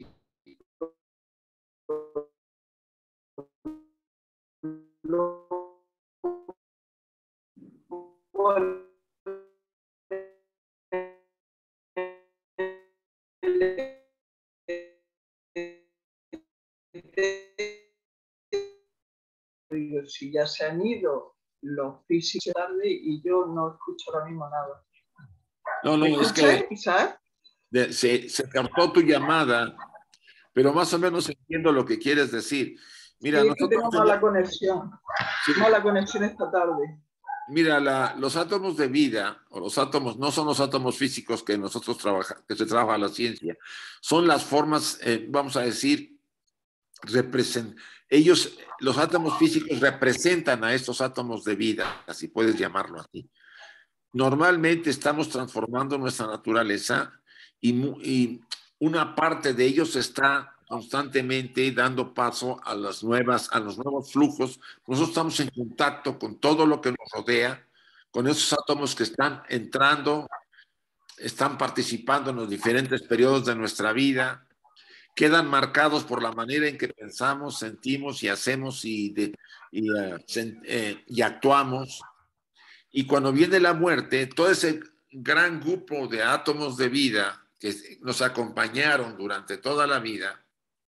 Si ya se han ido los físicos tarde y yo no escucho ahora mismo nada. No, no, es que de, se, se cortó tu llamada, pero más o menos entiendo lo que quieres decir. Mira, sí, nosotros tengo mala tenemos... conexión, sí. Mala conexión esta tarde. Mira, la, los átomos de vida, o los átomos, no son los átomos físicos que nosotros trabajamos, que se trabaja la ciencia, son las formas, eh, vamos a decir, represent, ellos, los átomos físicos representan a estos átomos de vida, así puedes llamarlo así. Normalmente estamos transformando nuestra naturaleza y, y una parte de ellos está constantemente dando paso a las nuevas, a los nuevos flujos. Nosotros estamos en contacto con todo lo que nos rodea, con esos átomos que están entrando, están participando en los diferentes periodos de nuestra vida, quedan marcados por la manera en que pensamos, sentimos y hacemos y, de, y, uh, eh, y actuamos. Y cuando viene la muerte, todo ese gran grupo de átomos de vida que nos acompañaron durante toda la vida,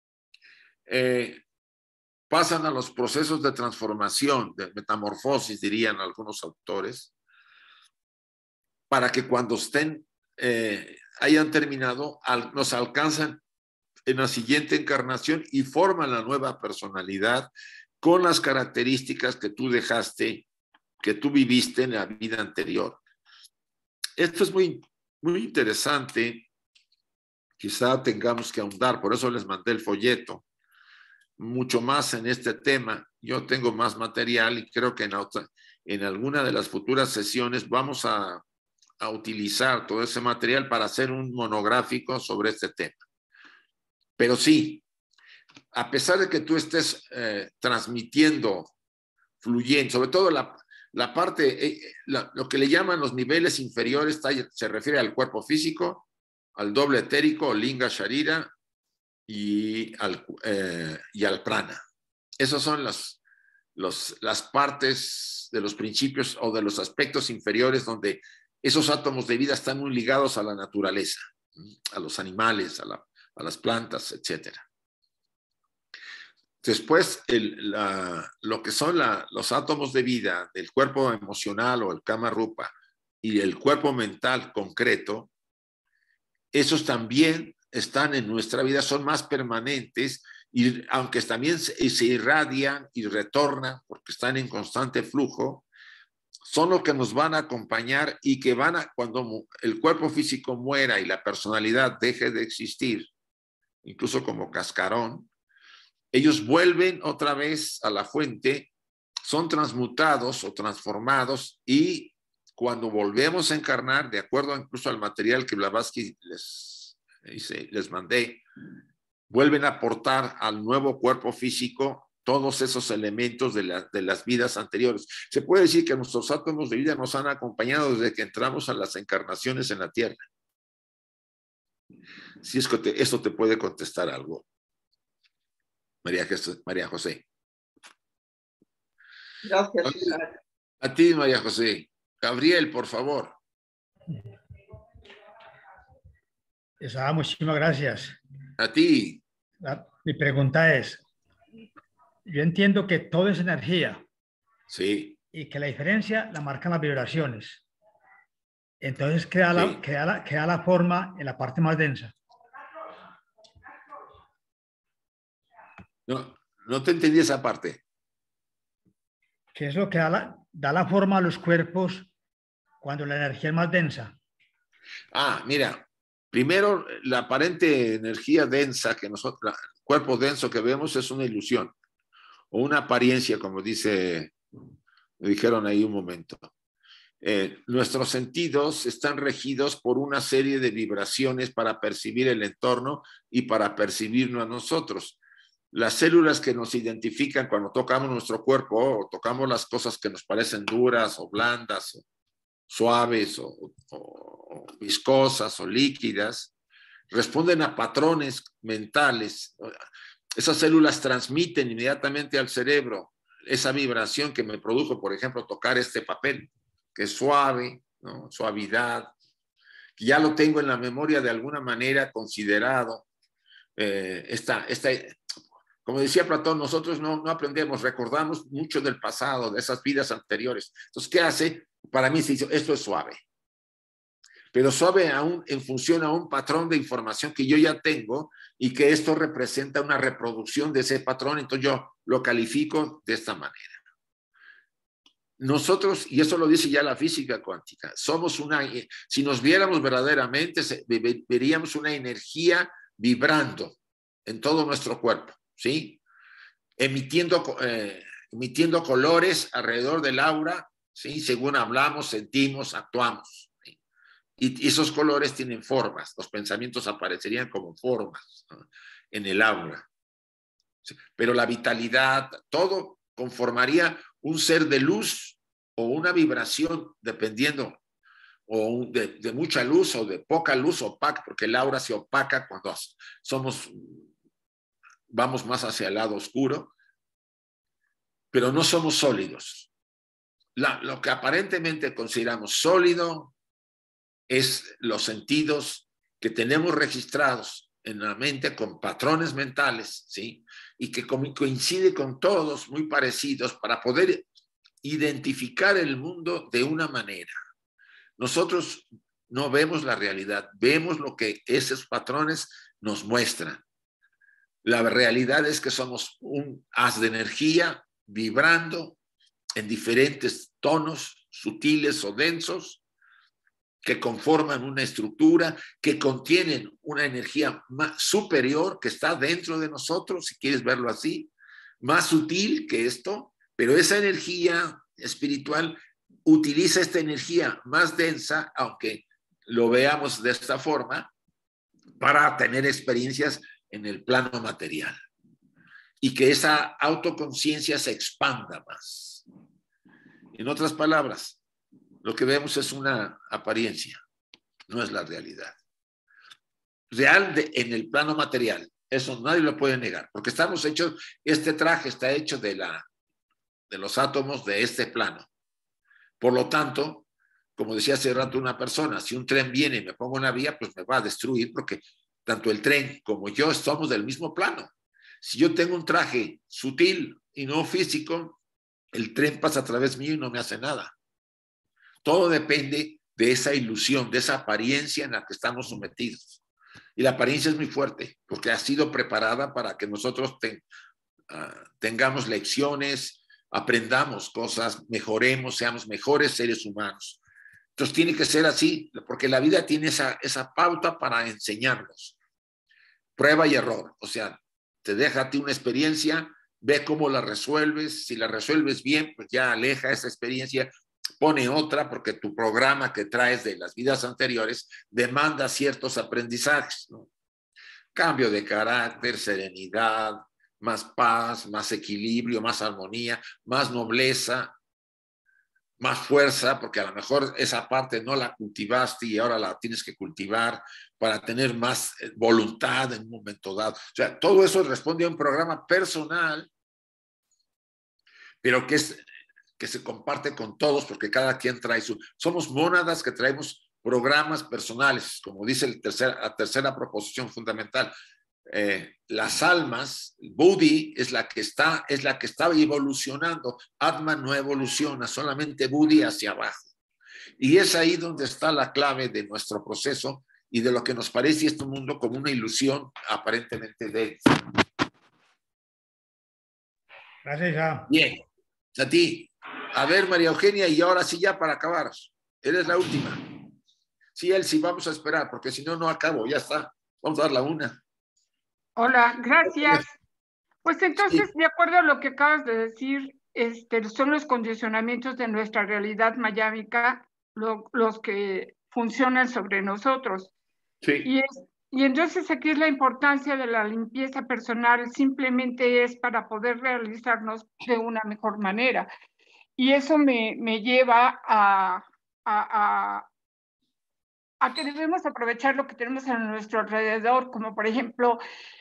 eh, pasan a los procesos de transformación, de metamorfosis, dirían algunos autores, para que cuando estén, eh, hayan terminado, al, nos alcanzan en la siguiente encarnación y forman la nueva personalidad con las características que tú dejaste, que tú viviste en la vida anterior. Esto es muy, muy interesante. Quizá tengamos que ahondar, por eso les mandé el folleto, mucho más en este tema. Yo tengo más material y creo que en, otra, en alguna de las futuras sesiones vamos a, a utilizar todo ese material para hacer un monográfico sobre este tema. Pero sí, a pesar de que tú estés eh, transmitiendo, fluyendo, sobre todo la, la parte, eh, la, lo que le llaman los niveles inferiores, está, se refiere al cuerpo físico, al doble etérico, linga sharira y al, eh, y al prana. Esos son los, los, las partes de los principios o de los aspectos inferiores donde esos átomos de vida están muy ligados a la naturaleza, a los animales, a, la, a las plantas, etcétera. Después, el, la, lo que son la, los átomos de vida del cuerpo emocional o el Kama Rupa y el cuerpo mental concreto, esos también están en nuestra vida, son más permanentes y aunque también se, se irradian y retornan porque están en constante flujo, son los que nos van a acompañar y que van a, cuando el cuerpo físico muera y la personalidad deje de existir, incluso como cascarón, ellos vuelven otra vez a la fuente, son transmutados o transformados y cuando volvemos a encarnar, de acuerdo incluso al material que Blavatsky les, les mandé, vuelven a aportar al nuevo cuerpo físico todos esos elementos de, la, de las vidas anteriores. Se puede decir que nuestros átomos de vida nos han acompañado desde que entramos a las encarnaciones en la Tierra. Si es que te, eso te puede contestar algo. María, Jesús, María José. Gracias. A ti, María José. Gabriel, por favor. Esa, muchísimas gracias. A ti. La, mi pregunta es, yo entiendo que todo es energía. Sí. Y que la diferencia la marcan las vibraciones. Entonces queda, sí. la, queda, la, queda la forma en la parte más densa. No, no te entendí esa parte. ¿Qué es lo que da la, da la forma a los cuerpos cuando la energía es más densa? Ah, mira, primero la aparente energía densa que nosotros, el cuerpo denso que vemos es una ilusión o una apariencia, como dice, me dijeron ahí un momento. Eh, nuestros sentidos están regidos por una serie de vibraciones para percibir el entorno y para percibirnos a nosotros. Las células que nos identifican cuando tocamos nuestro cuerpo o tocamos las cosas que nos parecen duras o blandas, o suaves o, o, o viscosas o líquidas, responden a patrones mentales. Esas células transmiten inmediatamente al cerebro esa vibración que me produjo, por ejemplo, tocar este papel, que es suave, ¿no? Suavidad, que ya lo tengo en la memoria de alguna manera considerado. Eh, esta, esta, como decía Platón, nosotros no, no aprendemos, recordamos mucho del pasado, de esas vidas anteriores. Entonces, ¿qué hace? Para mí se dice, esto es suave. Pero suave aún en función a un patrón de información que yo ya tengo y que esto representa una reproducción de ese patrón, entonces yo lo califico de esta manera. Nosotros, y eso lo dice ya la física cuántica, somos una, si nos viéramos verdaderamente, veríamos una energía vibrando en todo nuestro cuerpo, ¿sí? Emitiendo, eh, emitiendo colores alrededor del aura, ¿sí? Según hablamos, sentimos, actuamos. ¿Sí? Y esos colores tienen formas, los pensamientos aparecerían como formas, ¿no? En el aura. ¿Sí? Pero la vitalidad, todo conformaría un ser de luz o una vibración, dependiendo, o de, de mucha luz o de poca luz opaca, porque el aura se opaca cuando somos, vamos más hacia el lado oscuro, pero no somos sólidos. La, lo que aparentemente consideramos sólido es los sentidos que tenemos registrados en la mente con patrones mentales, ¿sí? Y que coincide con todos muy parecidos para poder identificar el mundo de una manera. Nosotros no vemos la realidad, vemos lo que esos patrones nos muestran. La realidad es que somos un haz de energía vibrando en diferentes tonos sutiles o densos que conforman una estructura, que contienen una energía más superior que está dentro de nosotros, si quieres verlo así, más sutil que esto, pero esa energía espiritual utiliza esta energía más densa, aunque lo veamos de esta forma, para tener experiencias en el plano material y que esa autoconciencia se expanda más. En otras palabras, lo que vemos es una apariencia, no es la realidad. Real de, en el plano material, eso nadie lo puede negar, porque estamos hechos, este traje está hecho de la de los átomos de este plano. Por lo tanto, como decía hace rato una persona, si un tren viene y me pongo una vía, pues me va a destruir porque tanto el tren como yo estamos del mismo plano. Si yo tengo un traje sutil y no físico, el tren pasa a través mío y no me hace nada. Todo depende de esa ilusión, de esa apariencia en la que estamos sometidos. Y la apariencia es muy fuerte porque ha sido preparada para que nosotros ten, uh, tengamos lecciones, aprendamos cosas, mejoremos, seamos mejores seres humanos. Entonces tiene que ser así, porque la vida tiene esa, esa pauta para enseñarnos. Prueba y error, o sea, te deja a ti una experiencia, ve cómo la resuelves, si la resuelves bien, pues ya aleja esa experiencia, pone otra, porque tu programa que traes de las vidas anteriores demanda ciertos aprendizajes, ¿no? Cambio de carácter, serenidad, más paz, más equilibrio, más armonía, más nobleza, más fuerza, porque a lo mejor esa parte no la cultivaste y ahora la tienes que cultivar para tener más voluntad en un momento dado. O sea, todo eso responde a un programa personal, pero que, es, que se comparte con todos, porque cada quien trae su... Somos mónadas que traemos programas personales, como dice el tercer, la tercera proposición fundamental. Eh, las almas, Buddhi es la que está, es la que está evolucionando. Atma no evoluciona, solamente Buddhi hacia abajo. Y es ahí donde está la clave de nuestro proceso y de lo que nos parece este mundo como una ilusión aparentemente de... Gracias, ya. Bien, a ti. A ver, María Eugenia, y ahora sí ya para acabar. Eres la última. Sí, Elsie, vamos a esperar, porque si no, no acabo, ya está. Vamos a dar la una. Hola, gracias. Pues entonces, sí, de acuerdo a lo que acabas de decir, este, son los condicionamientos de nuestra realidad mayámica lo, los que funcionan sobre nosotros. Sí. Y, es, y entonces aquí es la importancia de la limpieza personal, simplemente es para poder realizarnos de una mejor manera. Y eso me, me lleva a, a, a, a que debemos aprovechar lo que tenemos a nuestro alrededor, como por ejemplo,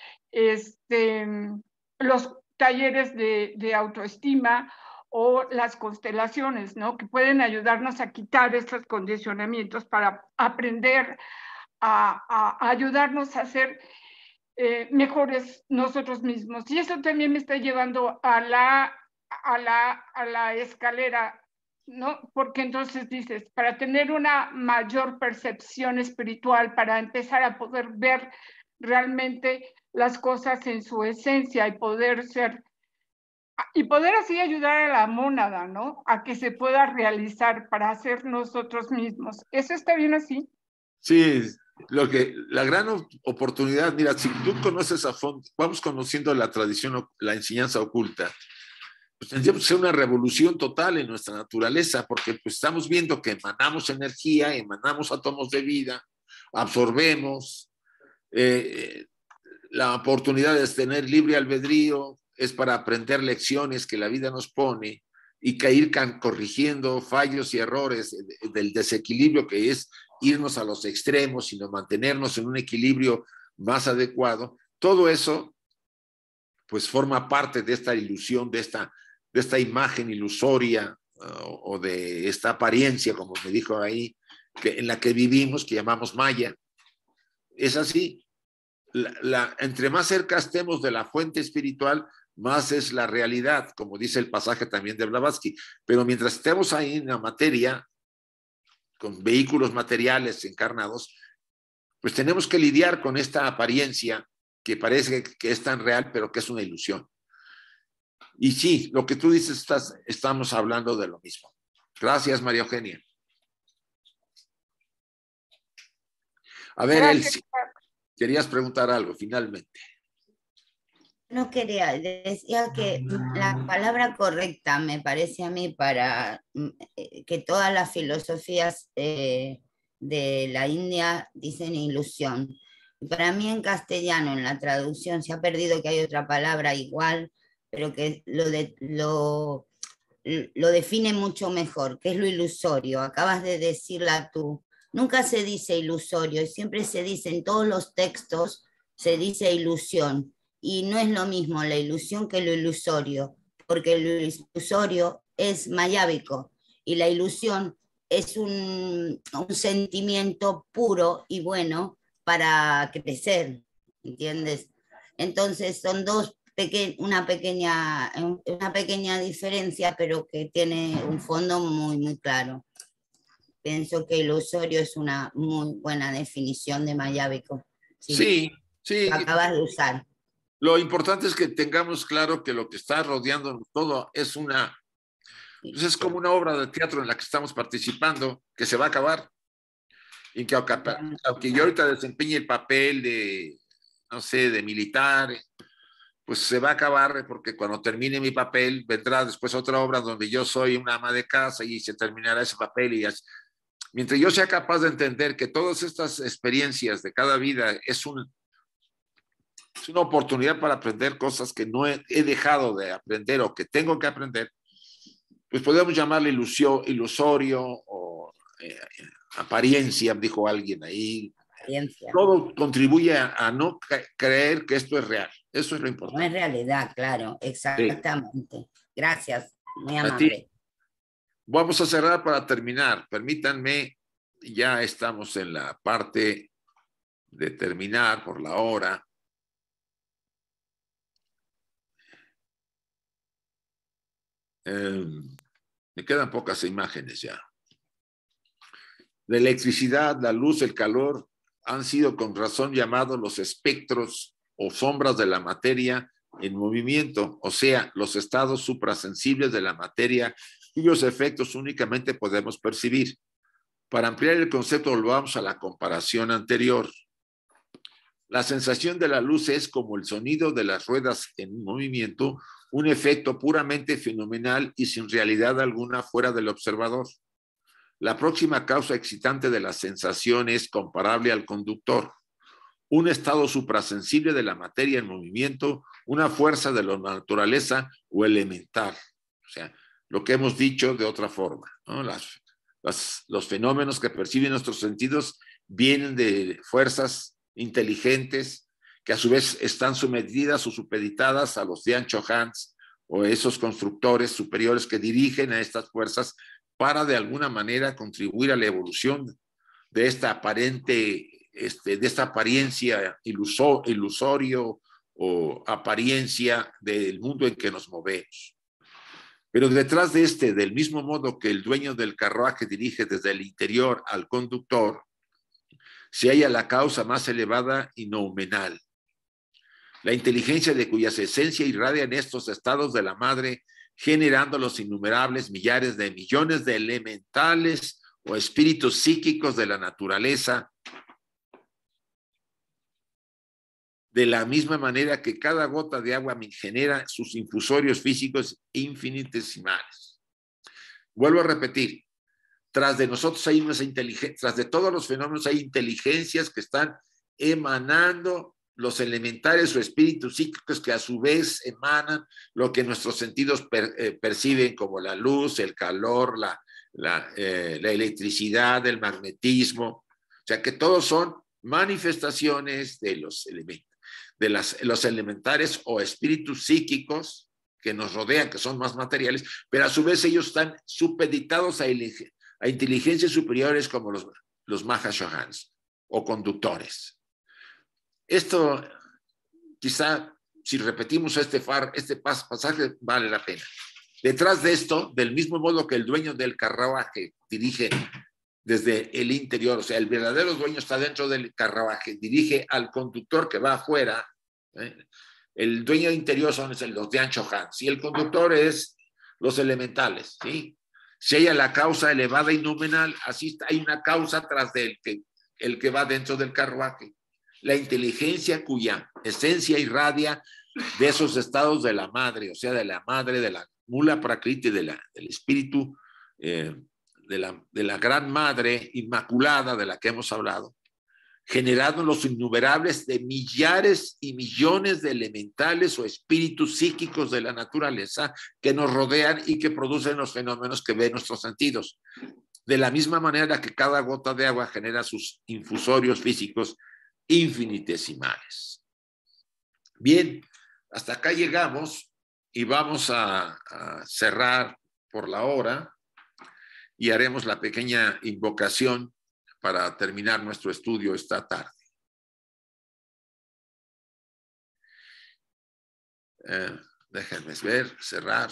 Este, los talleres de, de autoestima o las constelaciones, ¿no? Que pueden ayudarnos a quitar estos condicionamientos para aprender a, a, a ayudarnos a ser eh, mejores nosotros mismos. Y eso también me está llevando a la, a la, a la escalera, ¿no? Porque entonces dices, para tener una mayor percepción espiritual, para empezar a poder ver realmente las cosas en su esencia y poder ser, y poder así ayudar a la mónada, ¿no? A que se pueda realizar para ser nosotros mismos. ¿Eso está bien así? Sí, lo que, la gran oportunidad, mira, si tú conoces a fondo, vamos conociendo la tradición, la enseñanza oculta, pues tendríamos que ser una revolución total en nuestra naturaleza, porque pues estamos viendo que emanamos energía, emanamos átomos de vida, absorbemos, eh, la oportunidad de tener libre albedrío es para aprender lecciones que la vida nos pone y que ir corrigiendo fallos y errores del desequilibrio que es irnos a los extremos, sino mantenernos en un equilibrio más adecuado. Todo eso pues forma parte de esta ilusión, de esta, de esta imagen ilusoria uh, o de esta apariencia, como me dijo ahí, que, en la que vivimos, que llamamos Maya. Es así. La, la, entre más cerca estemos de la fuente espiritual, más es la realidad, como dice el pasaje también de Blavatsky. Pero mientras estemos ahí en la materia, con vehículos materiales encarnados, pues tenemos que lidiar con esta apariencia que parece que es tan real, pero que es una ilusión. Y sí, lo que tú dices, estás, estamos hablando de lo mismo. Gracias, María Eugenia. A ver, Elsie. Querías preguntar algo, finalmente. No quería, decía que la palabra correcta me parece a mí para que todas las filosofías eh, de la India dicen ilusión. Para mí en castellano, en la traducción, se ha perdido que hay otra palabra igual, pero que lo, de, lo, lo define mucho mejor, que es lo ilusorio. Acabas de decirla tú. Nunca se dice ilusorio, y siempre se dice en todos los textos, se dice ilusión. Y no es lo mismo la ilusión que lo ilusorio, porque el ilusorio es mayábico y la ilusión es un, un sentimiento puro y bueno para crecer, ¿entiendes? Entonces son dos peque una, pequeña, una pequeña diferencia, pero que tiene un fondo muy, muy claro. Pienso que ilusorio es una muy buena definición de mayábico. Sí, sí. sí. Lo acabas de usar. Lo importante es que tengamos claro que lo que está rodeando todo es una, pues es como una obra de teatro en la que estamos participando, que se va a acabar. Y que aunque, aunque yo ahorita desempeñe el papel de, no sé, de militar, pues se va a acabar porque cuando termine mi papel vendrá después otra obra donde yo soy una ama de casa y se terminará ese papel y así. Mientras yo sea capaz de entender que todas estas experiencias de cada vida es un es una oportunidad para aprender cosas que no he, he dejado de aprender o que tengo que aprender, pues podemos llamarle ilusio, ilusorio o eh, apariencia, dijo alguien ahí. Apariencia. Todo contribuye a, a no creer que esto es real. Eso es lo importante. No es realidad, claro, exactamente. Sí. Gracias, muy amable. A ti. Vamos a cerrar para terminar. Permítanme, ya estamos en la parte de terminar por la hora. Eh, me quedan pocas imágenes ya. La electricidad, la luz, el calor han sido con razón llamados los espectros o sombras de la materia en movimiento, o sea, los estados suprasensibles de la materia cuyos efectos únicamente podemos percibir. Para ampliar el concepto, volvamos a la comparación anterior. La sensación de la luz es como el sonido de las ruedas en movimiento, un efecto puramente fenomenal y sin realidad alguna fuera del observador. La próxima causa excitante de la sensación es comparable al conductor, un estado suprasensible de la materia en movimiento, una fuerza de la naturaleza o elemental. O sea, lo que hemos dicho de otra forma, ¿no? Las, las, los fenómenos que perciben nuestros sentidos vienen de fuerzas inteligentes que a su vez están sometidas o supeditadas a los Dian-Chohans o esos constructores superiores que dirigen a estas fuerzas para de alguna manera contribuir a la evolución de esta aparente, este, de esta apariencia iluso, ilusorio o apariencia del mundo en que nos movemos. Pero detrás de este, del mismo modo que el dueño del carruaje dirige desde el interior al conductor, se halla la causa más elevada y noumenal. La inteligencia de cuyas esencias irradian estos estados de la madre, generando los innumerables millares de millones de elementales o espíritus psíquicos de la naturaleza, de la misma manera que cada gota de agua genera sus infusorios físicos infinitesimales. Vuelvo a repetir, tras de nosotros hay unas inteligencias, tras de todos los fenómenos hay inteligencias que están emanando los elementales o espíritus psíquicos que a su vez emanan lo que nuestros sentidos per, eh, perciben como la luz, el calor, la, la, eh, la electricidad, el magnetismo. O sea que todos son manifestaciones de los elementos, de las, los elementales o espíritus psíquicos que nos rodean, que son más materiales, pero a su vez ellos están supeditados a, a inteligencias superiores como los, los Mahashohans o conductores. Esto, quizá, si repetimos este, far, este pasaje, vale la pena. Detrás de esto, del mismo modo que el dueño del carruaje dirige desde el interior, o sea, el verdadero dueño está dentro del carruaje, dirige al conductor que va afuera. ¿eh? El dueño interior son los Dian-Chohans y el conductor es los elementales. ¿sí? Si hay la causa elevada y noumenal, así está, hay una causa tras del que, el que va dentro del carruaje. La inteligencia cuya esencia irradia de esos estados de la madre, o sea, de la madre, de la mula prakriti, de la, del espíritu, eh, de, la, de la gran madre inmaculada de la que hemos hablado, generando los innumerables de millares y millones de elementales o espíritus psíquicos de la naturaleza que nos rodean y que producen los fenómenos que ven nuestros sentidos. De la misma manera que cada gota de agua genera sus infusorios físicos infinitesimales. Bien, hasta acá llegamos y vamos a, a cerrar por la hora y haremos la pequeña invocación para terminar nuestro estudio esta tarde. Eh, déjenme ver, cerrar.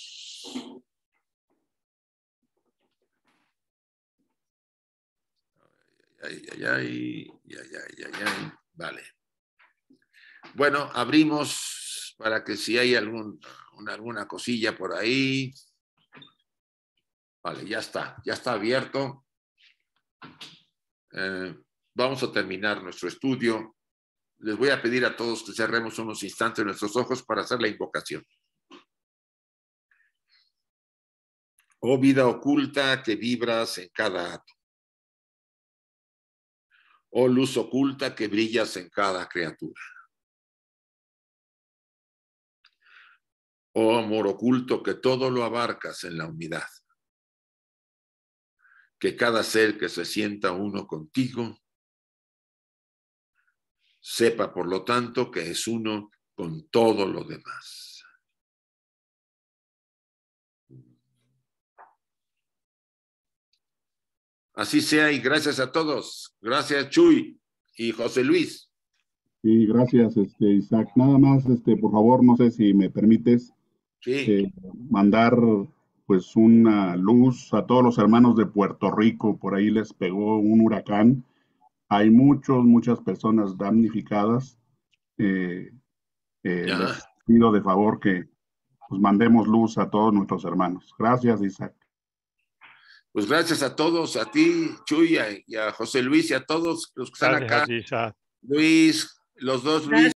Ay, ay, ay, ay, ay, ay, ay. Vale. Bueno, abrimos para que si hay algún, una, alguna cosilla por ahí. Vale, ya está, ya está abierto. Eh, vamos a terminar nuestro estudio. Les voy a pedir a todos que cerremos unos instantes nuestros ojos para hacer la invocación. Oh vida oculta que vibras en cada átomo. Oh luz oculta que brillas en cada criatura. Oh amor oculto que todo lo abarcas en la unidad. Que cada ser que se sienta uno contigo sepa, por lo tanto, que es uno con todo lo demás. Así sea y gracias a todos. Gracias, Chuy y José Luis. Sí, gracias, este, Isaac. Nada más, este, por favor, no sé si me permites sí. eh, mandar pues una luz a todos los hermanos de Puerto Rico. Por ahí les pegó un huracán. Hay muchos, muchas personas damnificadas. Eh, eh, les pido de favor que pues, mandemos luz a todos nuestros hermanos. Gracias, Isaac. Pues gracias a todos, a ti, Chuy, y a José Luis y a todos los que están Gracias acá. a ti, Isaac. Luis, los dos Luis.